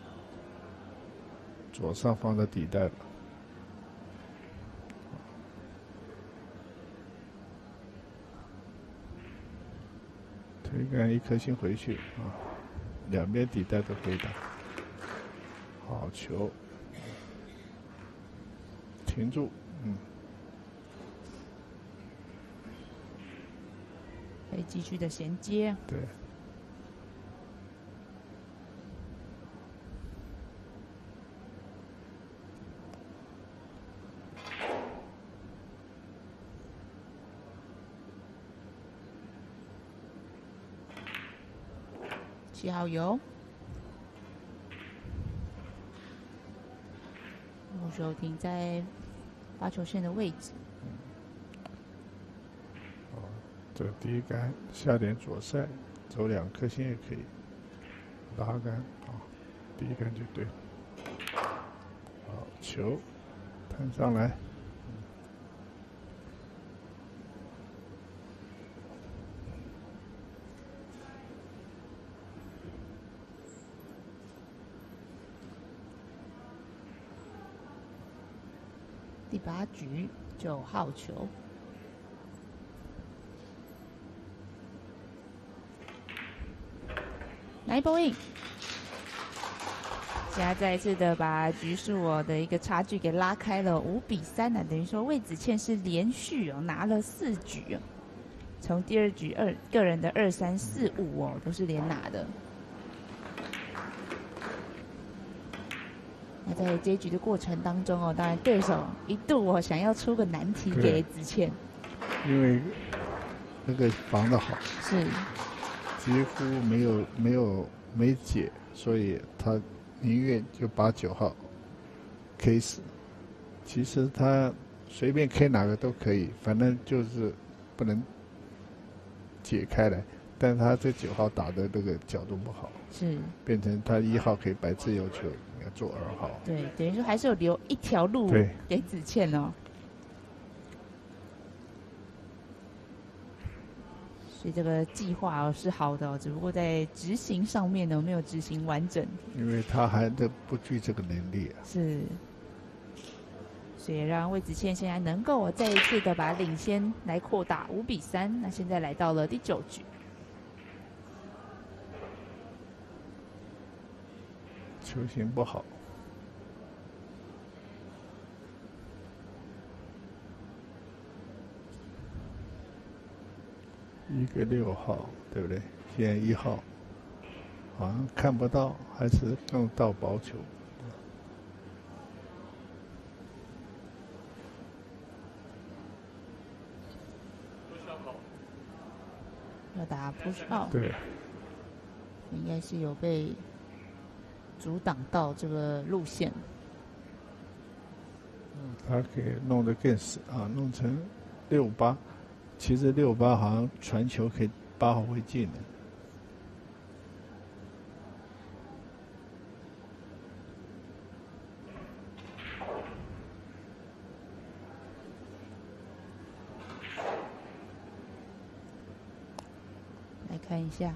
左上方的底带了。推杆一颗星回去啊，两边底带都可以打。好球，停住，嗯。 可以继续的衔接。 对。 七号油。木手停在发球线的位置。 这第一杆下点左塞，走两颗星也可以。拉杆啊，第一杆就对了。好，球弹上来。 第八局九号球。来 ball in， 现在再一次的把局数哦的一个差距给拉开了五比三呢，等于说魏子倩是连续哦拿了四局哦，从第二局二个人的二三四五哦都是连拿的。那在这一局的过程当中哦，当然对手一度哦想要出个难题给子倩， 因为那个防得好， 是。 几乎没有没有没解，所以他宁愿就把九号 K 死。其实他随便 K 哪个都可以，反正就是不能解开来。但他这九号打的这个角度不好， 是变成他一号可以摆自由球，要做二号。 对，等于说还是有留一条路给子倩哦。所以这个计划哦是好的哦，只不过在执行上面呢没有执行完整。 因为他还的不具这个能力啊。 是，所以让魏子倩现在能够再一次的把领先来扩大五比三。那现在来到了第九局， 球形不好。一个六号，对不对？现在一号好像看不到，还是更到薄球。 要打 push out， 对， 应该是有被阻挡到这个路线。 他给弄得更死啊，弄成六八。其实六八好像传球可以八号会进的。 来看一下，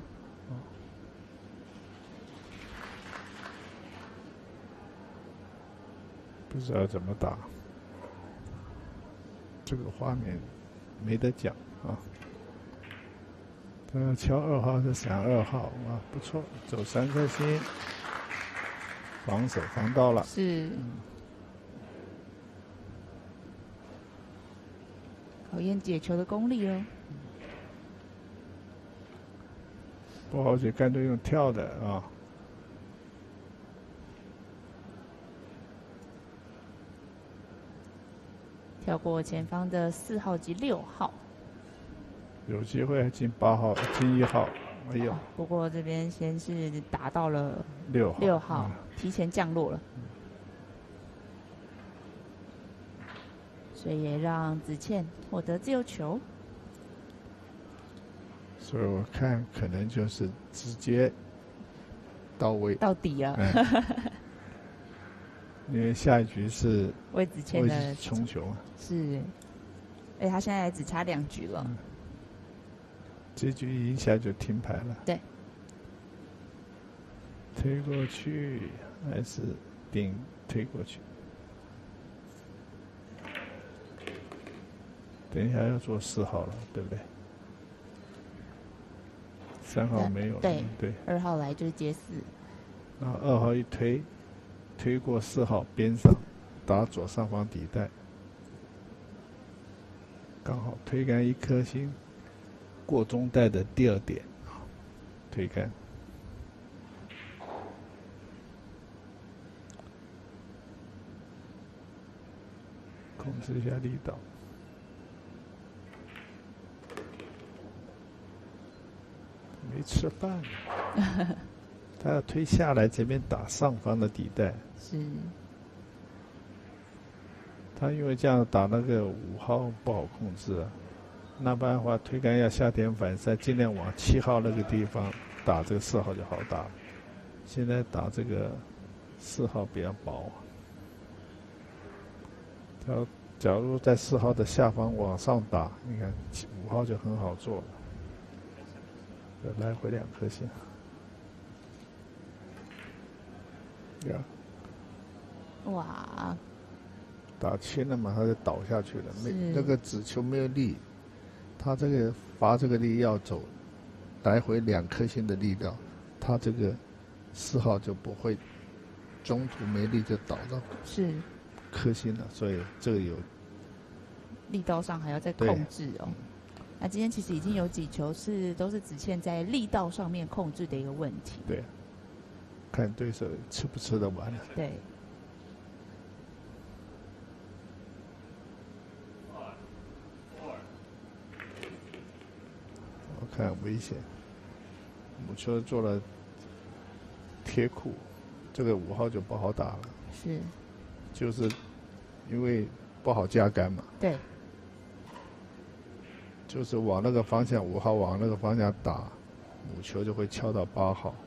不知道怎么打，这个画面没得讲啊。 所以敲二号是闪二号啊，不错，走三颗星，防守防到了。 是。嗯，考验解球的功力喽。 不好就干脆用跳的啊。 跳过前方的四号及六号， 有机会进八号、进一号。哎呦！ 不过这边先是打到了六号， 六号、嗯、提前降落了，所以也让子倩获得自由球。 所以我看可能就是直接到位到底了。 嗯因为下一局是魏子倩的冲球嘛， 是，而且他现在只差两局了。嗯， 这局一下就停牌了。 对， 推过去还是顶推过去？等一下要做四号了，对不对？三号没有了， 对对， 二号来就是接四， 然后二号一推。推过四号边上，打左上方底带，刚好推杆一颗星，过中带的第二点，推杆，控制一下力道，没吃饭。他要推下来，这边打上方的底带。 是。 他因为这样打那个五号不好控制啊，那不然的话推杆要下点反射，尽量往七号那个地方打，这个四号就好打。现在打这个四号比较薄。他假如在四号的下方往上打，你看五号就很好做了。来回两颗星。 哇！ 打轻了嘛，他就倒下去了。没那个子球没有力，他这个罚这个力要走来回两颗星的力道，他这个四号就不会中途没力就倒到是颗星了，所以这个有力道上还要再控制哦。那今天其实已经有几球是都是子倩在力道上面控制的一个问题。 对。看对手吃不吃得完。 对。 我看危险，母球做了贴库，这个五号就不好打了。 是。 就是因为不好加杆嘛。 对。 就是往那个方向，五号往那个方向打，母球就会敲到八号。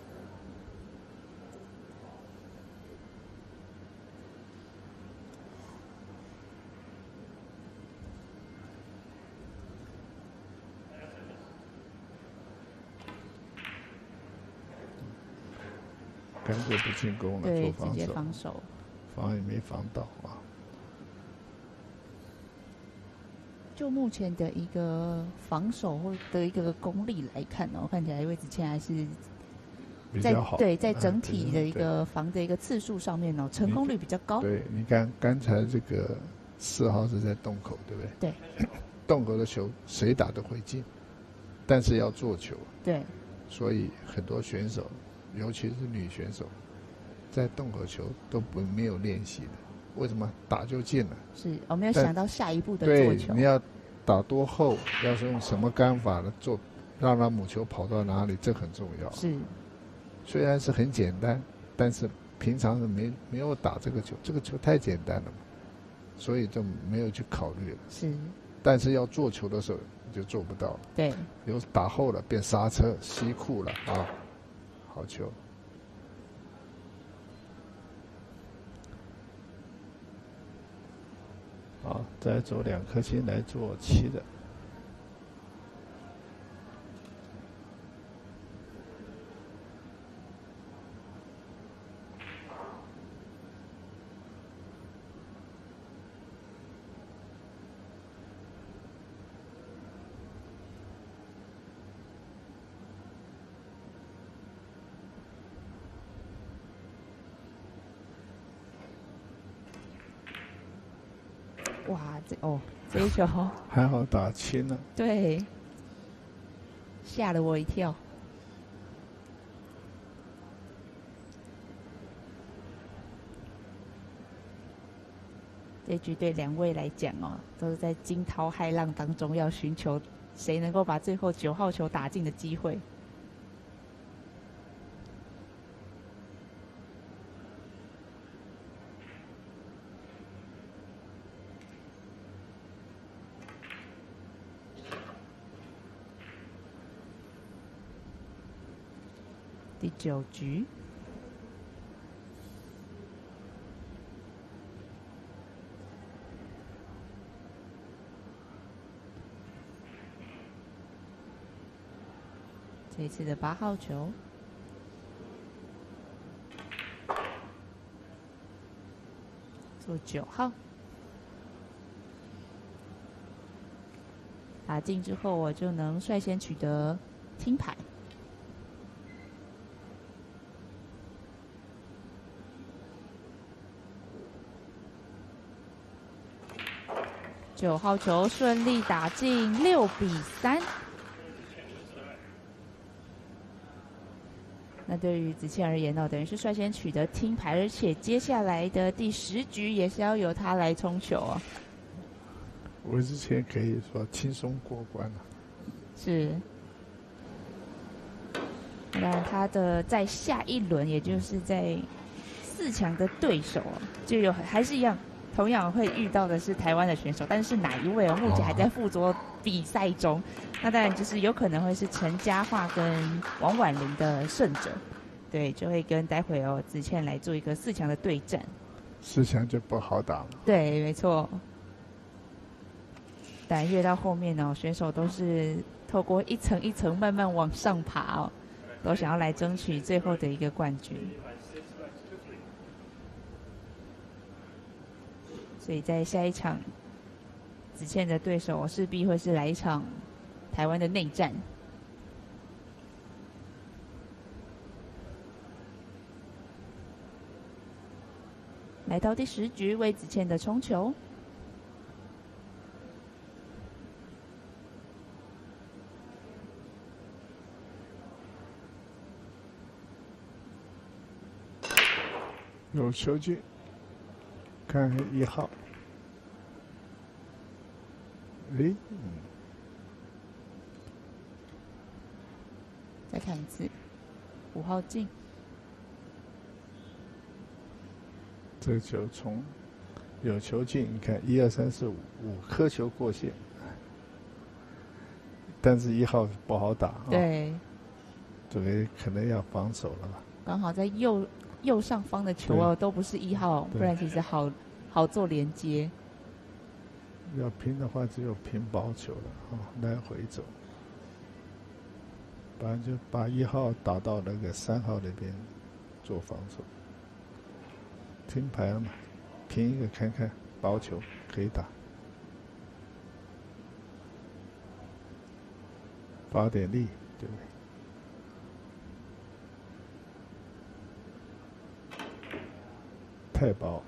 干脆不进攻了， 对， 做防守， 直接防守， 防也没防到啊。 就目前的一个防守或的一个功力来看呢、哦，看起来魏子倩还是在对在整体的一个防的一个次数上面哦，成功率比较高。 对，你看刚才这个四号是在洞口，对不对？ 对， 洞口的球谁打都会进，但是要做球。 对， 所以很多选手。尤其是女选手，在洞口球都不没有练习的，为什么打就进了？ 是我没有想到下一步的做球。 对，你要打多厚，要是用什么杆法的做，让他母球跑到哪里，这很重要。 是， 虽然是很简单，但是平常是没没有打这个球，这个球太简单了嘛，所以就没有去考虑了。 是， 但是要做球的时候就做不到了。 对， 有打厚了变刹车、吸库了啊。好球！好，再走两颗星来做七的。 哇，这哦这一球还好打轻了。 对，吓了我一跳。这局对两位来讲哦，都是在惊涛骇浪当中要寻求谁能够把最后九号球打进的机会。第九局。这一次的八号球，做九号，打进之后，我就能率先取得听牌。九号球顺利打进，六比三。那对于子倩而言呢，等于是率先取得听牌，而且接下来的第十局也是要由他来冲球哦。 我之前可以说轻松过关了。 是。当然，他的在下一轮，也就是在四强的对手哦，就有还是一样，同样会遇到的是台湾的选手，但是哪一位哦，目前还在附着比赛中。那当然就是有可能会是陈嘉桦跟王婉玲的胜者，对，就会跟待会哦子倩来做一个四强的对战。 四强就不好打了。 对，没错。但越到后面哦，选手都是透过一层一层慢慢往上爬哦，都想要来争取最后的一个冠军。所以在下一场，子倩的对手势必会是来一场台湾的内战。来到第十局，为子倩的冲球。 有球进，看看一号。诶，嗯。 再看一次，五号进。 这球从有球进，你看一二三四五五颗球过线，但是一号不好打。 对， 这个可能要防守了吧？ 刚好在右右上方的球哦，都不是一号，不然其实好好做连接。 要拼的话，只有拼薄球了啊，来回走。不然就把一号打到那个三号那边做防守。听牌了嘛，拼一个看看，薄球可以打。发点力，对不对？太薄。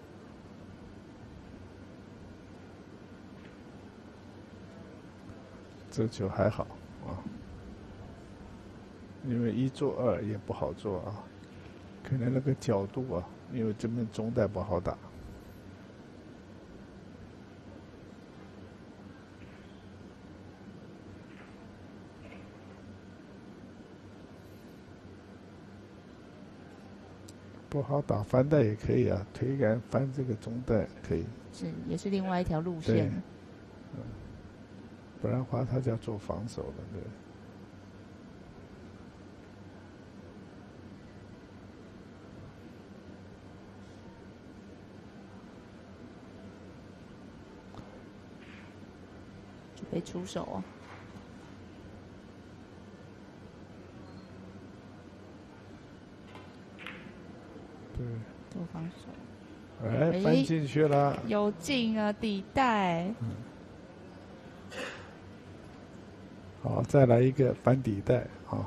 这球还好啊。因为一做二也不好做啊，可能那个角度啊，因为这边中带不好打。不好打翻带也可以啊，推杆翻这个中带可以。 是，也是另外一条路线。 嗯，不然的话他就要做防守了，对。 被出手哦， 对， 做防守， 哎，翻进去了， 有进啊，底带。 嗯，好，再来一个翻底带啊，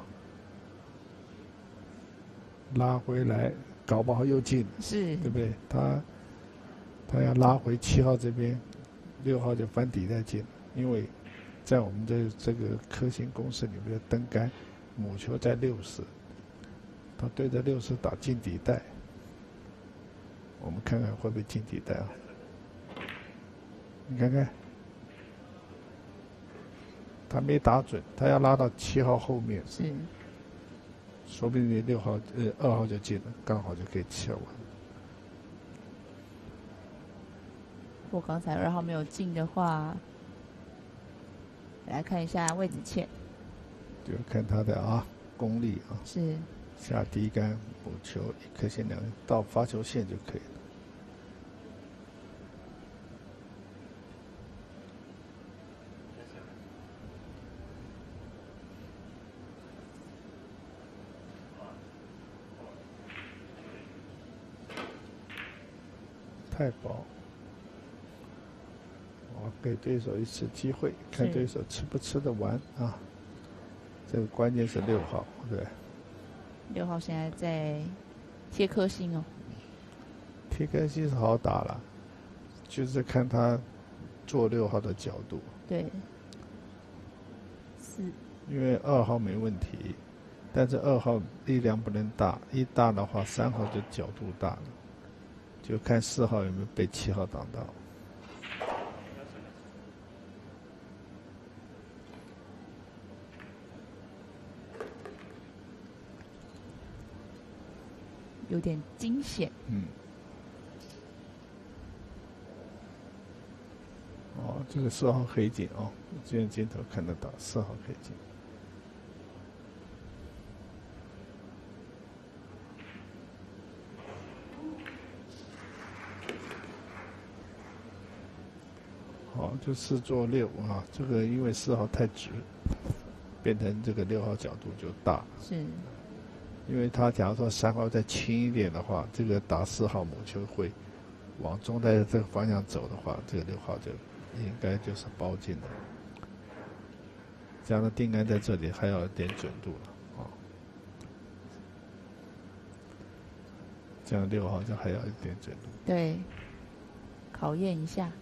拉回来，搞不好又进， 是， 对不对？他他要拉回七号这边， 六号就翻底带进了，因为在我们的这个科星公式里面的灯杆，母球在六十，他对着六十打进底带，我们看看会不会进底带啊？你看看，他没打准，他要拉到七号后面， 是， 说不定你六号呃二号就进了，刚好就可以切完。 如果刚才二号没有进的话，来看一下魏子倩， 就看他的啊功力啊， 是下低杆母球一颗星两个到发球线就可以了。太薄，我给对手一次机会，看对手吃不吃得完啊。这个关键是六号，对。 六号现在在贴颗星哦。 贴颗星是好打了，就是看他做六号的角度。 对。四。 因为二号没问题，但是二号力量不能大，一大的话，三号就角度大了。就看四号有没有被七号挡到。 有点惊险。 嗯。哦，这个四号黑镜哦，这样镜头看得到，四号黑镜。好，就四做六啊，这个因为四号太直，变成这个六号角度就大。 是。 因为他假如说三号再轻一点的话，这个打四号母球会往中带的这个方向走的话，这个六号就应该就是包进的。这样的定杆在这里还要一点准度了啊。这样六号就还要一点准度。 对，考验一下。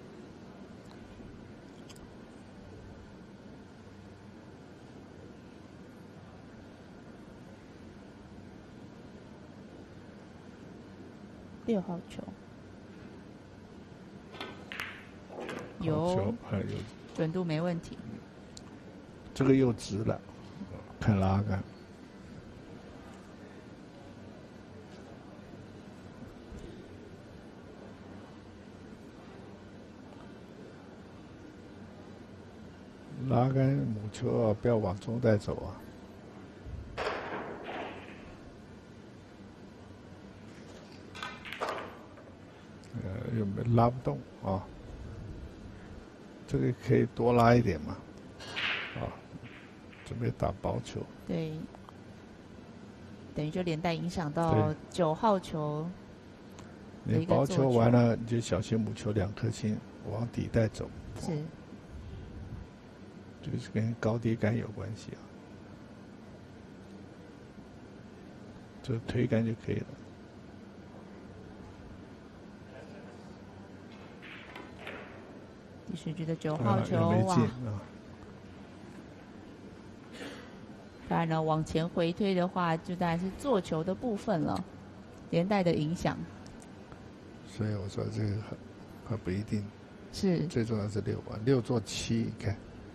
六号球，有， 还有准度没问题。 这个又直了，看拉杆。拉杆母球啊，不要往中带走啊。呃，有没有拉不动啊？这个可以多拉一点嘛？啊，准备打薄球。 对，等于就连带影响到九号球。 你薄球完了，你就小心母球两颗星往底带走。 是。 就是跟高低杆有关系啊，就推杆就可以了。 第十局的九号球、 啊、哇！ 当然呢，往前回推的话，就当然是做球的部分了，连带的影响。 所以我说这个还不一定。 是。 最重要是六啊，六做七，你看。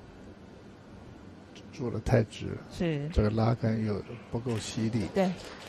做的太直了， 是这个拉杆又不够犀利。 对，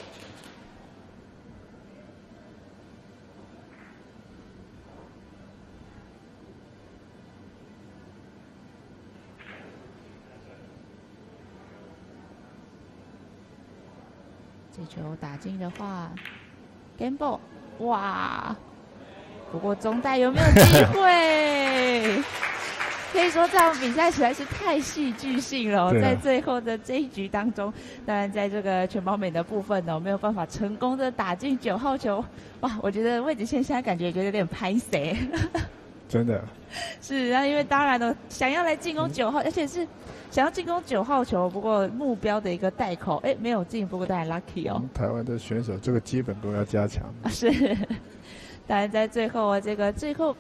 这球打进的话 ，game ball， 哇！不过中带有没有机会？可以说这场比赛实在是太戏剧性了、哦啊，在最后的这一局当中，当然在这个全保美的部分呢，没有办法成功的打进九号球，哇！我觉得魏子倩现在感觉觉得有点拍谁， 真的是啊，因为当然了，想要来进攻九号，而且是想要进攻九号球，不过目标的一个带口，哎，没有进，不过当然 lucky 哦。 台湾的选手这个基本功要加强。 是，当然在最后啊，这个最后。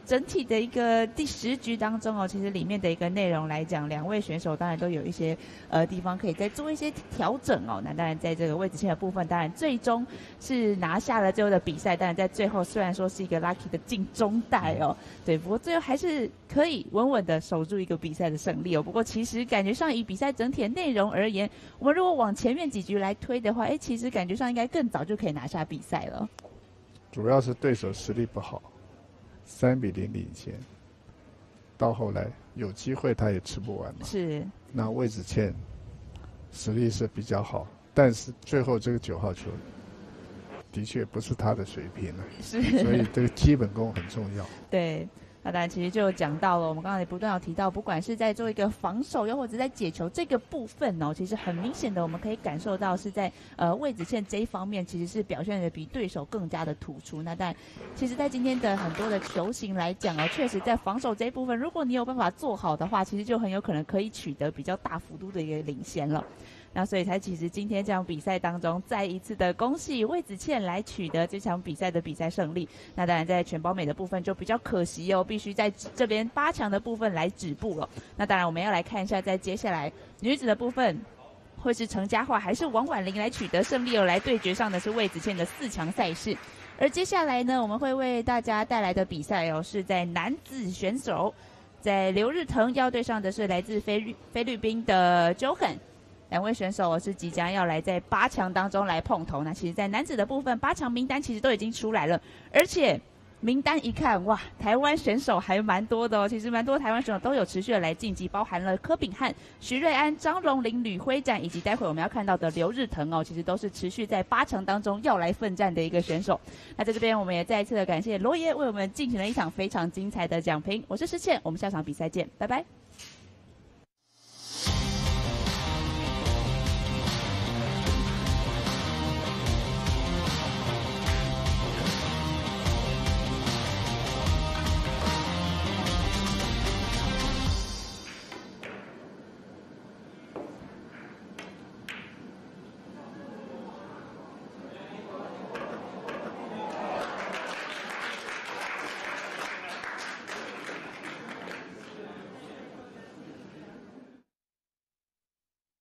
整体的一个第十局当中哦，其实里面的一个内容来讲，两位选手当然都有一些呃地方可以再做一些调整哦。那当然在这个魏子谦的部分，当然最终是拿下了最后的比赛，当然在最后虽然说是一个 lucky 的进中带哦，对，不过最后还是可以稳稳的守住一个比赛的胜利哦。不过其实感觉上以比赛整体的内容而言，我们如果往前面几局来推的话，哎，其实感觉上应该更早就可以拿下比赛了。 主要是对手实力不好，三比零领先，到后来有机会他也吃不完嘛。 是。 那魏子谦实力是比较好，但是最后这个九号球的确不是他的水平了， 是。 所以这个基本功很重要。 对。那当然，其实就讲到了，我们刚才也不断有提到，不管是在做一个防守，又或者在解球这个部分哦，其实很明显的，我们可以感受到是在呃魏子谦这一方面，其实是表现的比对手更加的突出。那当然，其实在今天的很多的球型来讲哦，确实在防守这一部分，如果你有办法做好的话，其实就很有可能可以取得比较大幅度的一个领先了。那所以才其实今天这场比赛当中，再一次的恭喜魏子谦来取得这场比赛的比赛胜利。那当然在全宝美的部分就比较可惜哦，必须在这边八强的部分来止步了。那当然我们要来看一下，在接下来女子的部分，会是程嘉桦还是王婉玲来取得胜利哦，来对决上的是魏子谦的四强赛事。而接下来呢，我们会为大家带来的比赛哦，是在男子选手，在刘日腾要对上的是来自菲律菲律宾的 Johan。两位选手是即将要来在八强当中来碰头。那其实在男子的部分，八强名单其实都已经出来了，而且名单一看，哇，台湾选手还蛮多的哦。其实蛮多台湾选手都有持续的来晋级，包含了柯秉翰、徐瑞安、张荣麟、吕辉展，以及待会我们要看到的刘日腾哦，其实都是持续在八强当中要来奋战的一个选手。那在这边我们也再一次的感谢罗爷为我们进行了一场非常精彩的讲评。我是施倩，我们下场比赛见，拜拜。